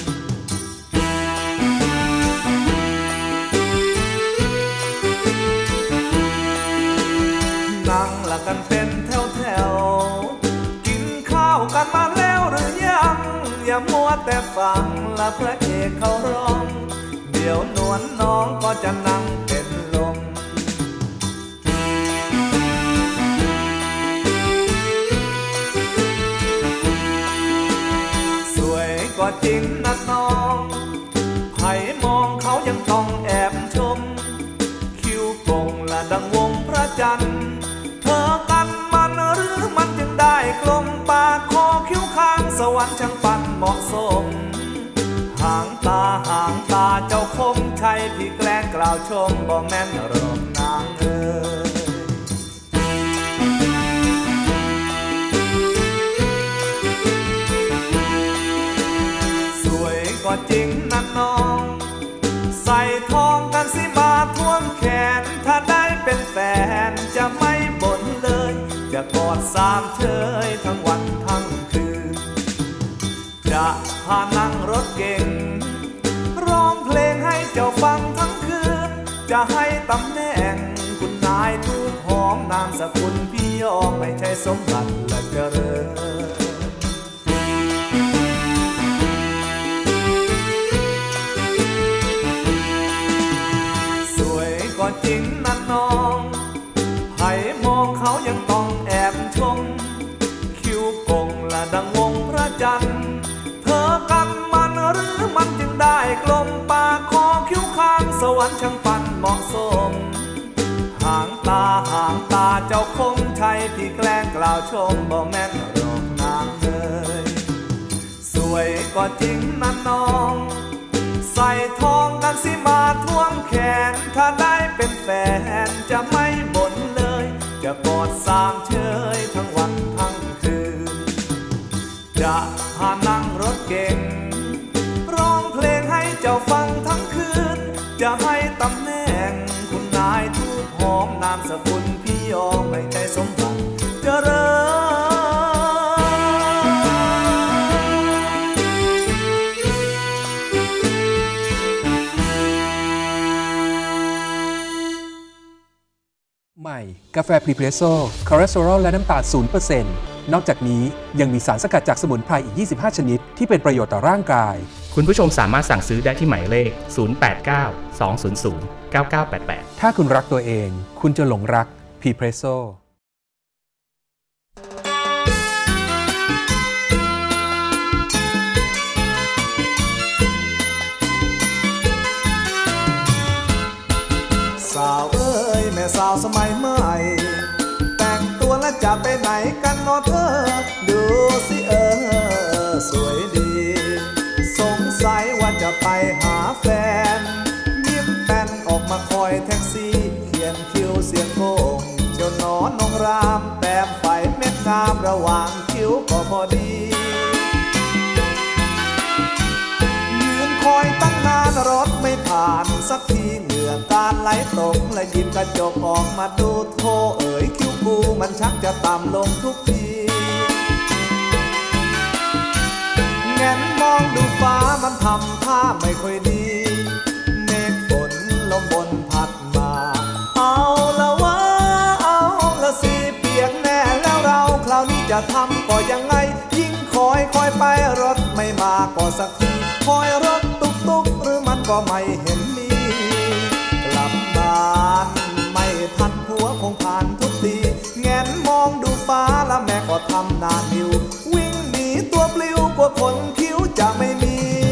นั่งละกันเป็นแถวกินข้าวกันมาแล้วหรือยังอย่ามัวแต่ฟังละพระเอกเขาร้องเดี๋ยวนวลน้องก็จะนั่งเป็นลมสวยก็จริงนะน้องไผ่มองเขายังต้องแอบชมคิ้วโก่งละดังวงพระจันทร์เธอกันมันหรือมันจึงได้กลมปากคอคิ้วข้างสวรรค์ช่างปั่นเหมาะสมหางตาเจ้าคมชัยพี่แกล้งกล่าวชมบ่แม่นรองนางเอ๋ยสวยก็จริงนะน้องใส่ทองกันสิมาท่วมแขนถ้าได้เป็นแฟนจะไม่บ่นเลยจะกอดสามเชยทั้งวันทั้งคืนจะพานั่งรถเก๋งร้องเพลงให้เจ้าฟังทั้งคืนจะให้ตำแหน่งคุณนายทูบหอมนามสกุลพี่ยอมไม่ใช่สมบัติและเจริญสวยก็จริงนะน้องไผ่มองเขายังต้องแอบชมคิ้วโก่งละดังวงพระจันทร์เธอกันมันหรือมันจึงได้กลมปากคอคิ้วข้างสวรรค์ช่างปั่นเหมาะสมหางตาเจ้าคงชัยพี่แกล้งกล่าวชมบ่แม่นรองนางเอ๋ยสวยก็จริงนะน้องใส่ทองกันสิมาท่วมแขนถ้าได้เป็นแฟนจะไม่บ่นเลยจะกอดสามเชยทั้งวันทั้งคืนจะพานั่งรถเก๋งร้องเพลงให้เจ้าฟังทั้งคืนจะให้ตำแหน่งคุณนายทูบหอมนามสกุลพี่ยอมไม่ใช่สมบัติเจริญใหม่กาแฟพรีเพรสโซ่คอเลสเตอรอลและน้ำตาล 0% นอกจากนี้ยังมีสารสกัดจากสมุนไพรอีก25ชนิดที่เป็นประโยชน์ต่อร่างกายคุณผู้ชมสามารถสั่งซื้อได้ที่หมายเลข089 200 9988 ถ้าคุณรักตัวเองคุณจะหลงรักพรีเพรสโซ่สาวเอ้ยแม่สาวสมัยใหม่แต่งตัวแล้วจะไปไหนกันเนาะเธอดูสิสวยดีสงสัยว่าจะไปหาแฟนยิ้มแป้นออกมาคอยแท็กซี่เขียนคิ้วเสียงโป่งเจ้าหนอนนงรามแต้มไฟเม็ดงามระหว่างคิ้วก็พอดียืนคอยตั้งนานรถไม่ผ่านสักทีเหงื่อการไหลตกและหยิบกระจกออกมาดูโธ่เอ๋ยคิ้วกูมันชักจะต่ำลงทุกทีแงนมองดูฟ้ามันทำท่าไม่ค่อยดีเมฆฝนจะทำก็ยังไงยิ่งคอยไปรถไม่มาก็สักทีคอยรถตุกหรือมันก็ไม่เห็นมีกลับบ้านไม่ทันผัวคงผ่านทุกทีแงนมองดูฟ้าแล้วแม่ก็ทำหน้าหิววิ่งหนีตัวปลิวกว่าคนคิ้วจะไม่มี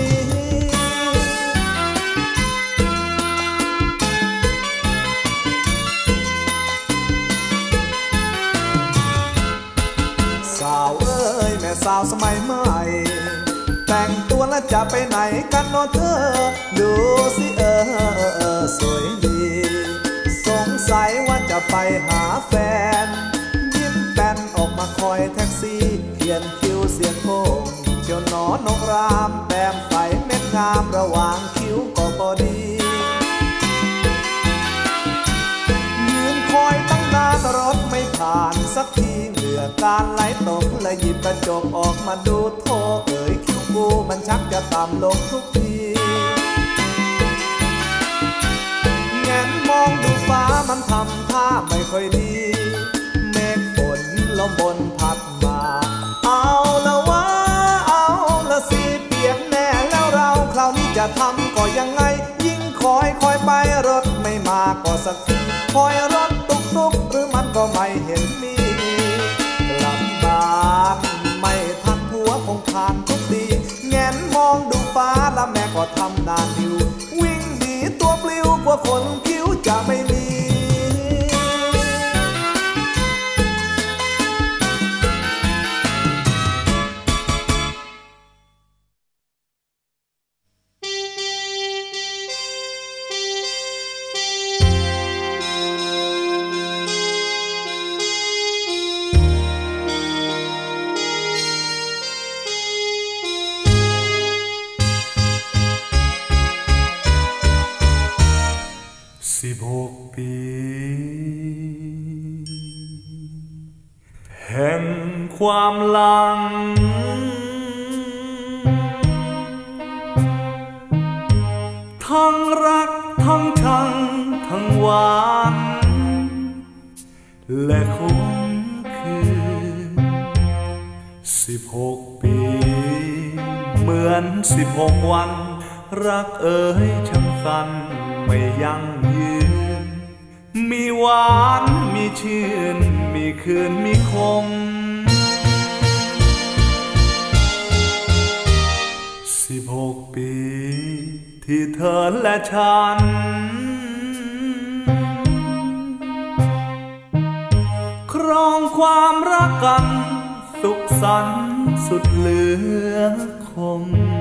สาวเอ้ยแม่สาวสมัยใหม่แต่งตัวแล้วจะไปไหนกันเนาะเธอดูสิสวยดีสงสัยว่าจะไปหาแฟนยิ้มแป้นออกมาคอยแท็กซี่เขียนคิวเสียงโป่งเชียวหนอนกรามแต้มไฟเม็ดงามระหว่างคิ้วก็พอดียืนคอยตั้งนานรถไม่ผ่านสักทีเหลือการไหลตกและหยิบกระจกออกมาดูโถเอ๋ยคิ้วกูมันชักจะต่ำลงทุกทีแงนมองดูฟ้ามันทำท่าไม่ค่อยดีเมฆฝนลมบนพัดมาเอาละวะเอาละสิเปียกแน่แล้วเราคราวนี้จะทำก็ยังไงยิ่งคอยไปรถไม่มาก็สักทีคอยรถตุกหรือมันก็ไม่เห็นมีกลับบ้านไม่ทันผัวคงผ่านทุกทีแงนมองดูฟ้าแล้วแม่ก็ทำหน้าหิววิ่งหนีตัวปลิวกว่าคนคิ้วจะไม่มี16 ปีแห่งความหลังทั้งรักทั้งชังทั้งหวานและคมคืน16 ปีเหมือน16 วันรักเอ๋ยช่างสั้นไม่ยั่งยืนมีหวานมีชื่นมีคืนมีคม16 ปีที่เธอและฉันครองความรักกันสุขสันต์สุดเหลือคง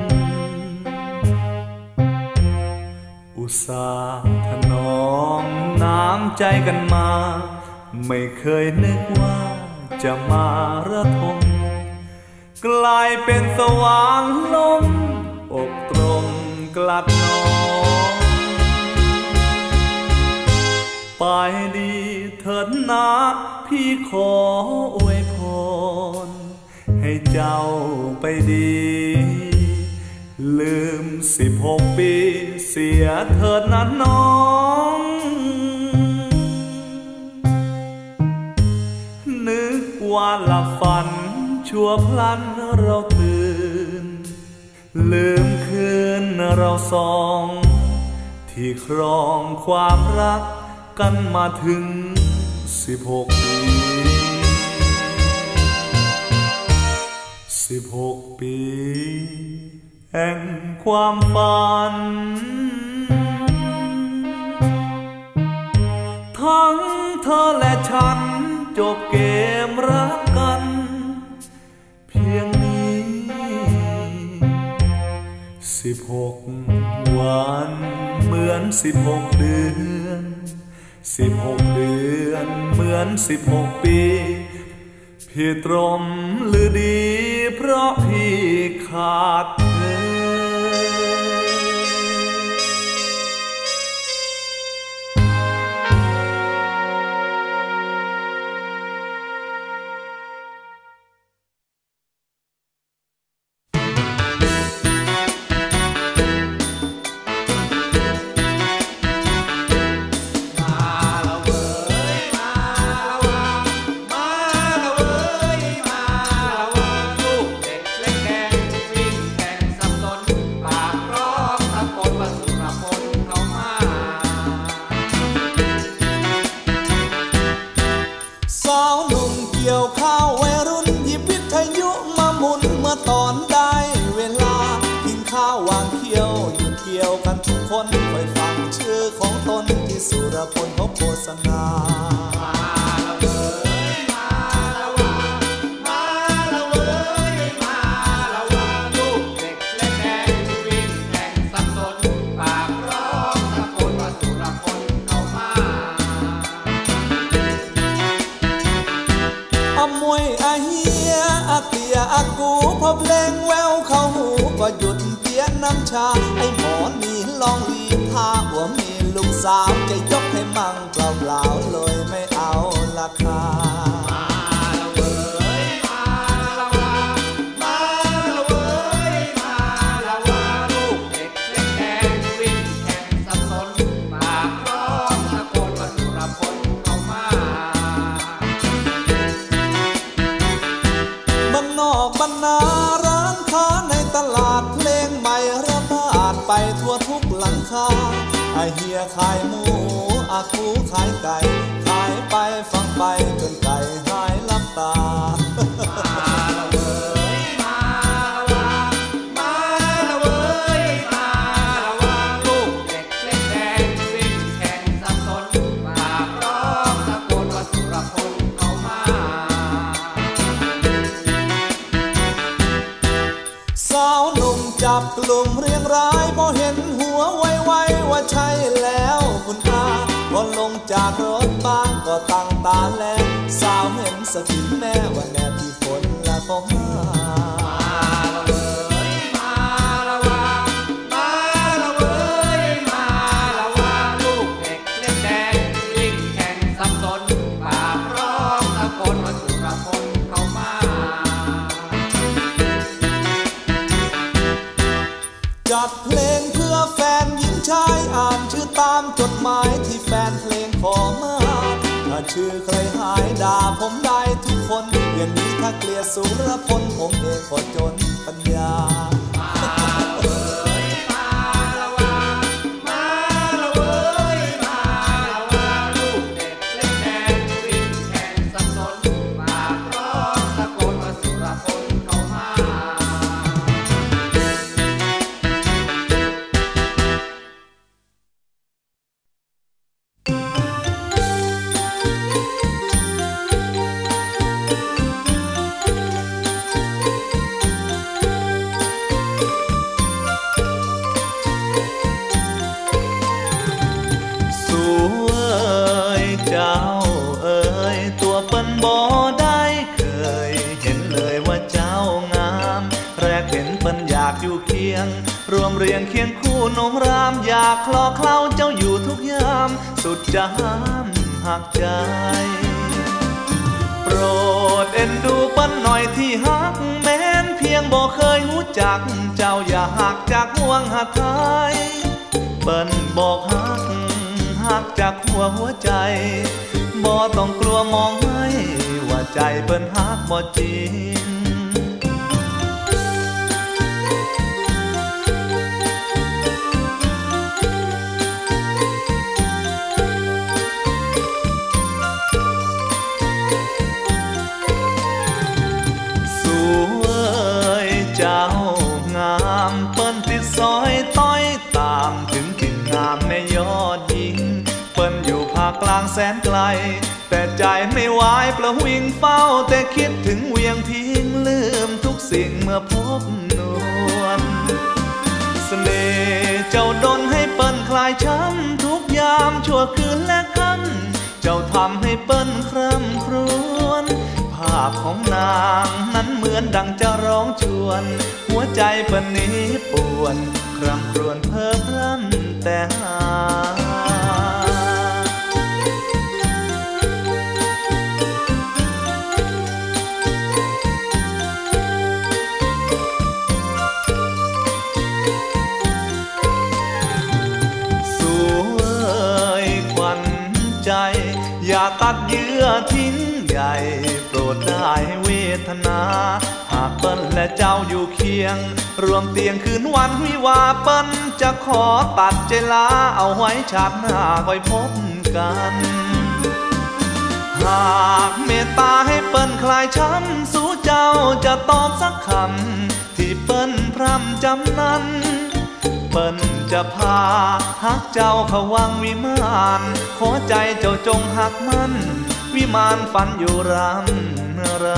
อุตส่าห์ถนอมน้ำใจกันมาไม่เคยนึกว่าจะมาระทมกลายเป็นสว่างลมอกตรงกลัดน้องไปดีเถิดนะพี่ขออวยพรให้เจ้าไปดีลืม16 ปีเสียเถิดนะน้องนึกว่าหลับฝันชั่วพลันเราตื่นลืมคืนเราสองที่ครองความรักกันมาถึง16 ปี16 ปีแห่งความฝันทั้งเธอและฉันจบเกมรักกันเพียงนี้16 วันเหมือน16 เดือน16 เดือนเหมือน16 ปีพี่ตรมหรือดีเพราะพี่ขาดเธอมางชื่อของตนที่สุรพลเขาโฆษณาอากูพอเพลงแววเข้าหูก็หยุดเตี้ยน้ำชาไอ้หมอนี่ลองลีท่าว่ามีลูกสาวจะยกให้มั่งเปล่าๆเลยไม่เอาราคาบรรณาร้านค้าในตลาดเพลงใหม่ระบาดไปทั่วทุกหลังคาไอเฮียขายหมูอากูขายไก่ขายไปฟังไปจนไก่หายลับตาจับกลุ่มเรียงรายพอเห็นหัวไวๆว่าใช่แล้วคุณอาพอลงจากรถบ้านก็ตั้งตาแลสาวเห็นสกินแม่ว่าแน่พี่ฝนละก็มาจัดเพลงเพื่อแฟนหญิงชายอ่านชื่อตามจดหมายที่แฟนเพลงขอมาถ้าชื่อใครหายด่าผมได้ทุกคนอย่างนี้ถ้าเกลียดสุรพลผมเองก็จนปัญญาอยู่เคียงรวมเรียงเคียงคู่นงรามอยากคลอเคล้าเจ้าอยู่ทุกยามสุดจะห้ามหักใจโปรดเอ็นดูเปิ้นหน่อยที่หักแม้นเพียงบ่เคยหูจักเจ้าอย่าหักจากห่วงหักไทยเปิ้นบอกหักจากหัวใจบ่ต้องกลัวมองให้ว่าใจเปิ้นหักบ่จริงเจ้างามเปิ้นติดซอยต้อยตามถึงถิ่นงามแม่ยอดหญิงเปิ้นอยู่ภาคกลางแสนไกลแต่ใจไม่ไหวประวิงเฝ้าแต่คิดถึงเวียงพิงลืมทุกสิ่งเมื่อพบนวลเสน่ห์เจ้าดลให้เปิ้นคลายช้ำทุกยามชั่วคืนและค่ำเจ้าทำให้เปิ้นคร่ำครวญภาพของนางนั้นเหมือนดังจะร้องชวนหัวใจเปิ้นนี้ป่วนคร่ำครวญเพ้อพร่ำแต่หาอย่าตัดเยื่อทิ้งใหญ่โปรดได้เวทนาหากเปิ้นและเจ้าอยู่เคียงรวมเตียงคืนวันวิวาเปิ้นจะขอตัดใจลาเอาไว้ชาติหน้าค่อยพบกันหากเมตตาให้เปิ้นคลายช้ำสู่เจ้าจะตอบสักคำที่เปิ้นพร่ำจำนั้นปิ้นจะพาฮักเจ้าเขาวังวิมานขอใจเจ้าจงหักมันวิมานฝันอยู่รำไร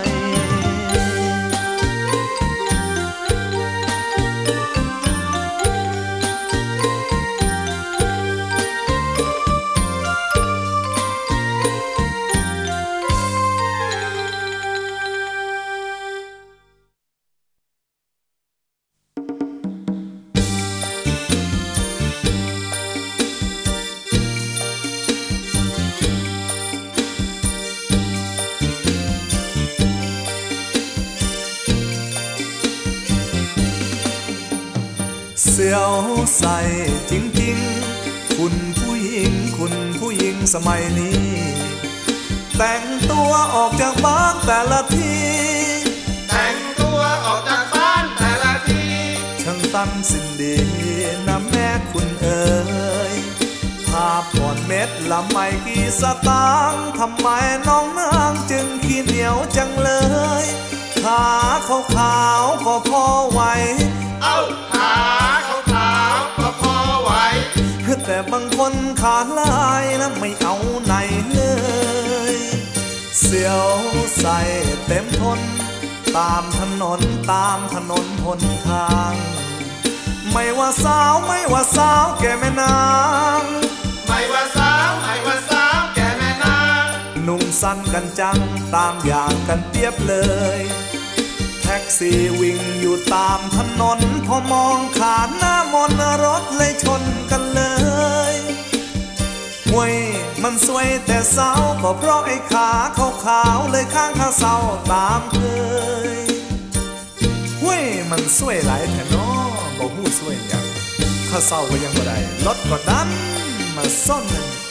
เสียวใส่จริงๆคุณผู้หญิงสมัยนี้แต่งตัวออกจากบ้านแต่ละทีแต่งตัวออกจากบ้านแต่ละทีช่างตั้นสิ้นดีนะแม่คุณเอ๋ยภาพผ่อนเม็ดละไม่กี่สตางค์ทำไมน้องนางจึงขี้เหนียวจังเลยขาขาวๆก็พอไหวเอ้าขาขาวๆก็พอไหวแต่บางคนขาลายนะไม่เอาไหนเลยเสียวใส่เต็มทนตามถนนหนทางไม่ว่าสาวแก่แม่นางไม่ว่าสาวแก่แม่นางนุ่งสั้นกันจังตามอย่างกันเปรียบเลยแท็กซี่วิ่งอยู่ตามถนนพอมองขาหน้ามนรถเลยชนกันเลยห่วยมันสวยแต่เศร้าก็เพราะไอ้ขาขาวๆเลยข้างขาเศร้าตามเคยห่วยมันสวยหลายแท้น้อบ่ฮู้สวยหยังขาเศร้าก็ยังบ่ได้รถก็ดันมาซ่อน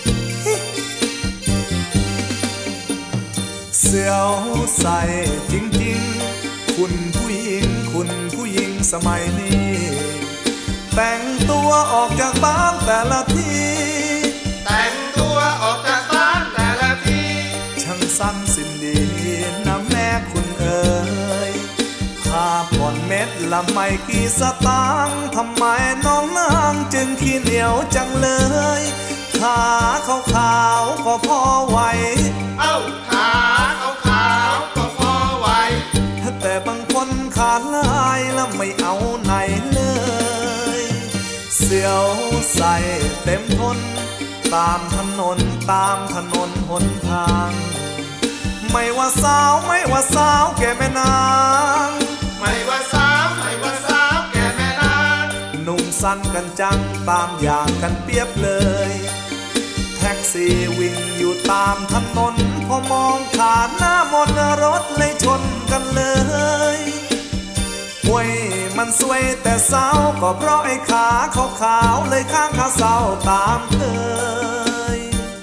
เสียวใส่จริงๆคุณผู้หญิงสมัยนี้แต่งตัวออกจากบ้านแต่ละทีแต่งตัวออกจากบ้านแต่ละทีช่างสั้นสิ้นดีนะแม่คุณเอ๋ยภาพผ่อนเม็ดละไม่กี่สตางค์ทำไมน้องนางจึงขี้เหนียวจังเลยขาขาวๆก็พอไหวเอ้าขาขาวๆก็พอไหวแต่บางคนขาลายแล้วไม่เอาไหนเลยเสียวใส่เต็มทนตามถนนหนทางไม่ว่าสาวแก่แม่นางไม่ว่าสาวแก่แม่นางนุ่งสั้นกันจังตามอย่างกันเปรียบเลยแท็กซี่วิ่งอยู่ตามถนนพอมองขาหน้ามนรถเลยชนกันเลยห่วยมันสวยแต่เศร้าก็เพราะไอ้ขาขาวๆเลยข้างขาเศร้าตามเคย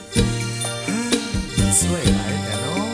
สวยหลายแต่น้อง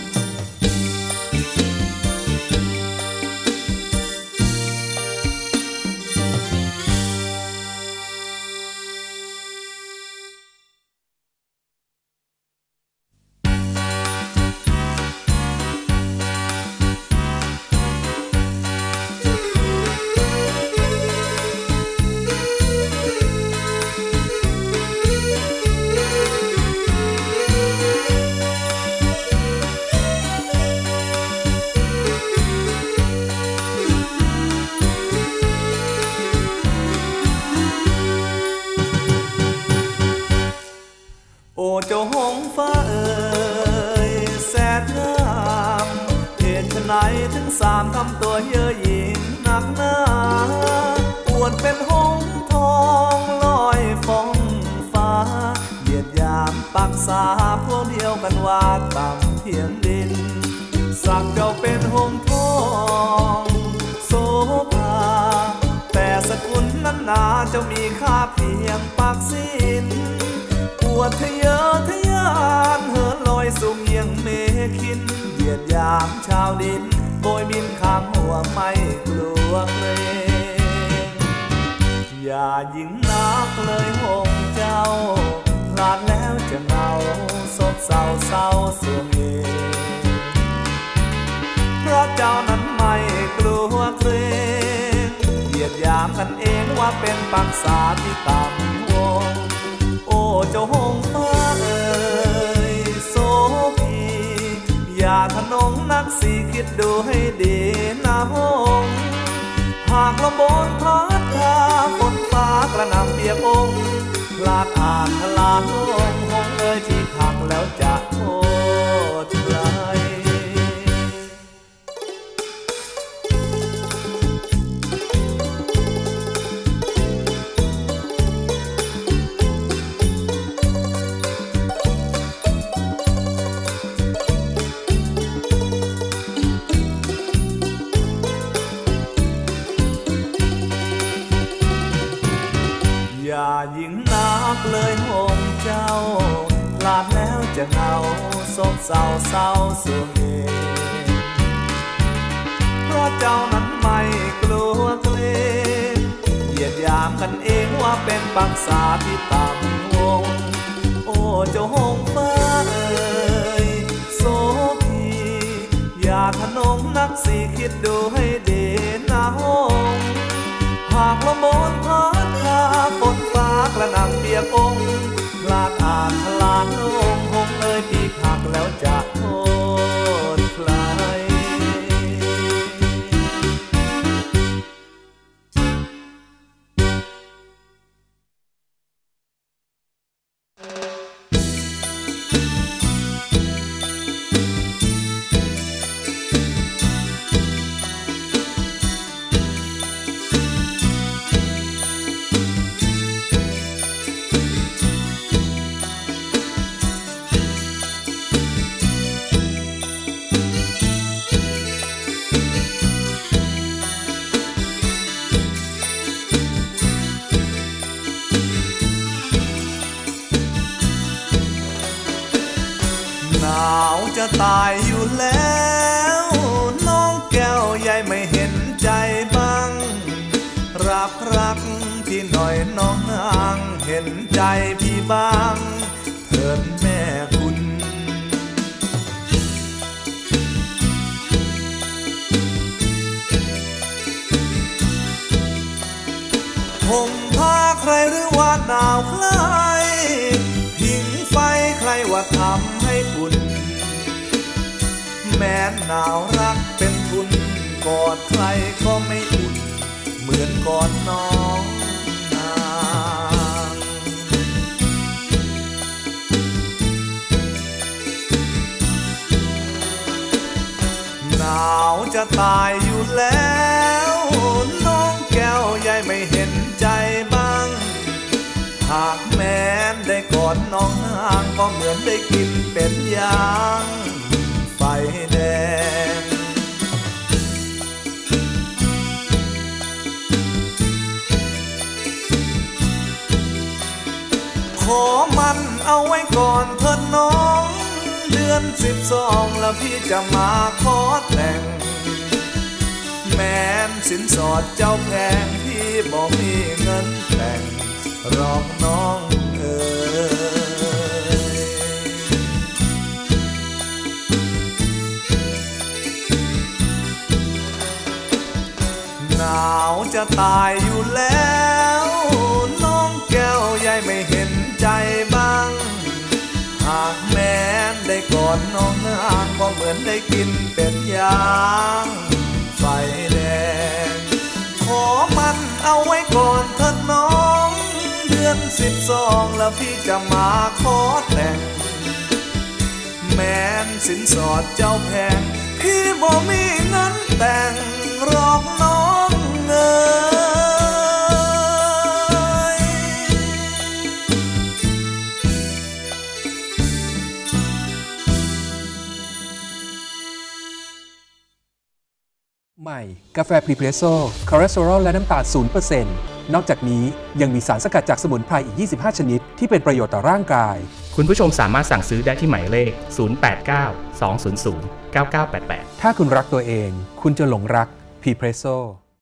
เจ้าหงฟ้าเอ่ยแสนงามเหตุไฉนถึงสามทำตัวเย่อหยิ่งหนักหนาปวดเป็นหงทองลอยฟ้องฟ้าเหยียดยามปักษาพวกเดียวกันว่าต่ำเพียงดินสักเจ้าเป็นหงทองโสภาแต่สกุลนั้นนาเจ้ามีค่าเพียงปากสิ้นปวดทะเยอทะยานเหินลอยสูงเยียงเมฆินเหยียดยามชาวดินโบยบินข้ามหัวไม่กลัวเกรงอย่ายิ่งนักเลยหงเจ้าพลาดแล้วจะเหงาโศกเศร้าเสื่อมเย็นเพราะเจ้านั้นไม่กลัวเกรงเหยียดยามพกันเองว่าเป็นปักษาที่ต่ำวงโอ้เจ้าหงฟ้าเอ๋ยโสพีอย่าทะนงนักสิคิดดูให้ดีนะหงหากลมบนพัดพาฝนฟ้ากระหน่ำเปียกองพลาดอ่านทลาหงเอ๋ยที่ขังแล้วจะโทษใครอย่ายิ่งนักเลยโหมเจ้าพลาดแล้วจะเหงาโศกเศร้าเศร้าสุดเพราะเจ้านั้นไม่กลัวเกรงเหยียดหยามกันเองว่าเป็นปักษาที่ต่ำวงโอ้เจ้าหงฟ้าเอ๋ยโสพีอย่าทะนงนักสิคิดดูให้ดีนะหงหากลมบนพัดพาฝนฟ้ากระหน่ำเปียกองพลาดอ่านทลาหงเอ่ยปีกหักแล้วจะโทษใครหนาวจะตายอยู่แล้วน้องแก้วใหญ่ไม่เห็นใจบ้างรักพี่หน่อยน้องนางเห็นใจพี่บ้างเถิดแม่คุณผมพาใครหรือว่าหนาวใครผิงไฟใครว่าทำให้อุ่นแม้หนาวรักเป็นทุนกอดใครก็ไม่อุ่นเหมือนกอดน้องนางหนาวจะตายอยู่แล้วน้องแก้วใหญ่ไม่เห็นใจบ้างหากแม้นได้กอดน้องนางก็เหมือนได้กินเป็ดย่างไฟแดงขอมันเอาไว้ก่อนเถิดน้องเดือน12แล้วพี่จะมาขอแต่งแม้นสินสอดเจ้าแพงพี่บอกมีเงินแต่งรอกน้องเอ๋ยหนาวจะตายอยู่แล้วน้องแก้วใหญ่ไม่เห็นใจบ้างหากแม้นได้กอดน้องนางก็เหมือนได้กินเป็ดย่างไฟแดงขอมันเอาไว้ก่อนเถิดน้องเดือน12แล้วพี่จะมาขอแต่งแม้นสินสอดเจ้าแพงพี่บ่มีเงินแต่งรอกน้องเอ๋ยใหม่กาแฟพรีเพรสโซ่คอเลสเตอรอลและน้ำตาล 0% นอกจากนี้ยังมีสารสกัดจากสมุนไพรอีก 25 ชนิดที่เป็นประโยชน์ต่อร่างกายคุณผู้ชมสามารถสั่งซื้อได้ที่หมายเลข 089 200 9988 ถ้าคุณรักตัวเองคุณจะหลงรักพรีเพรสโซ่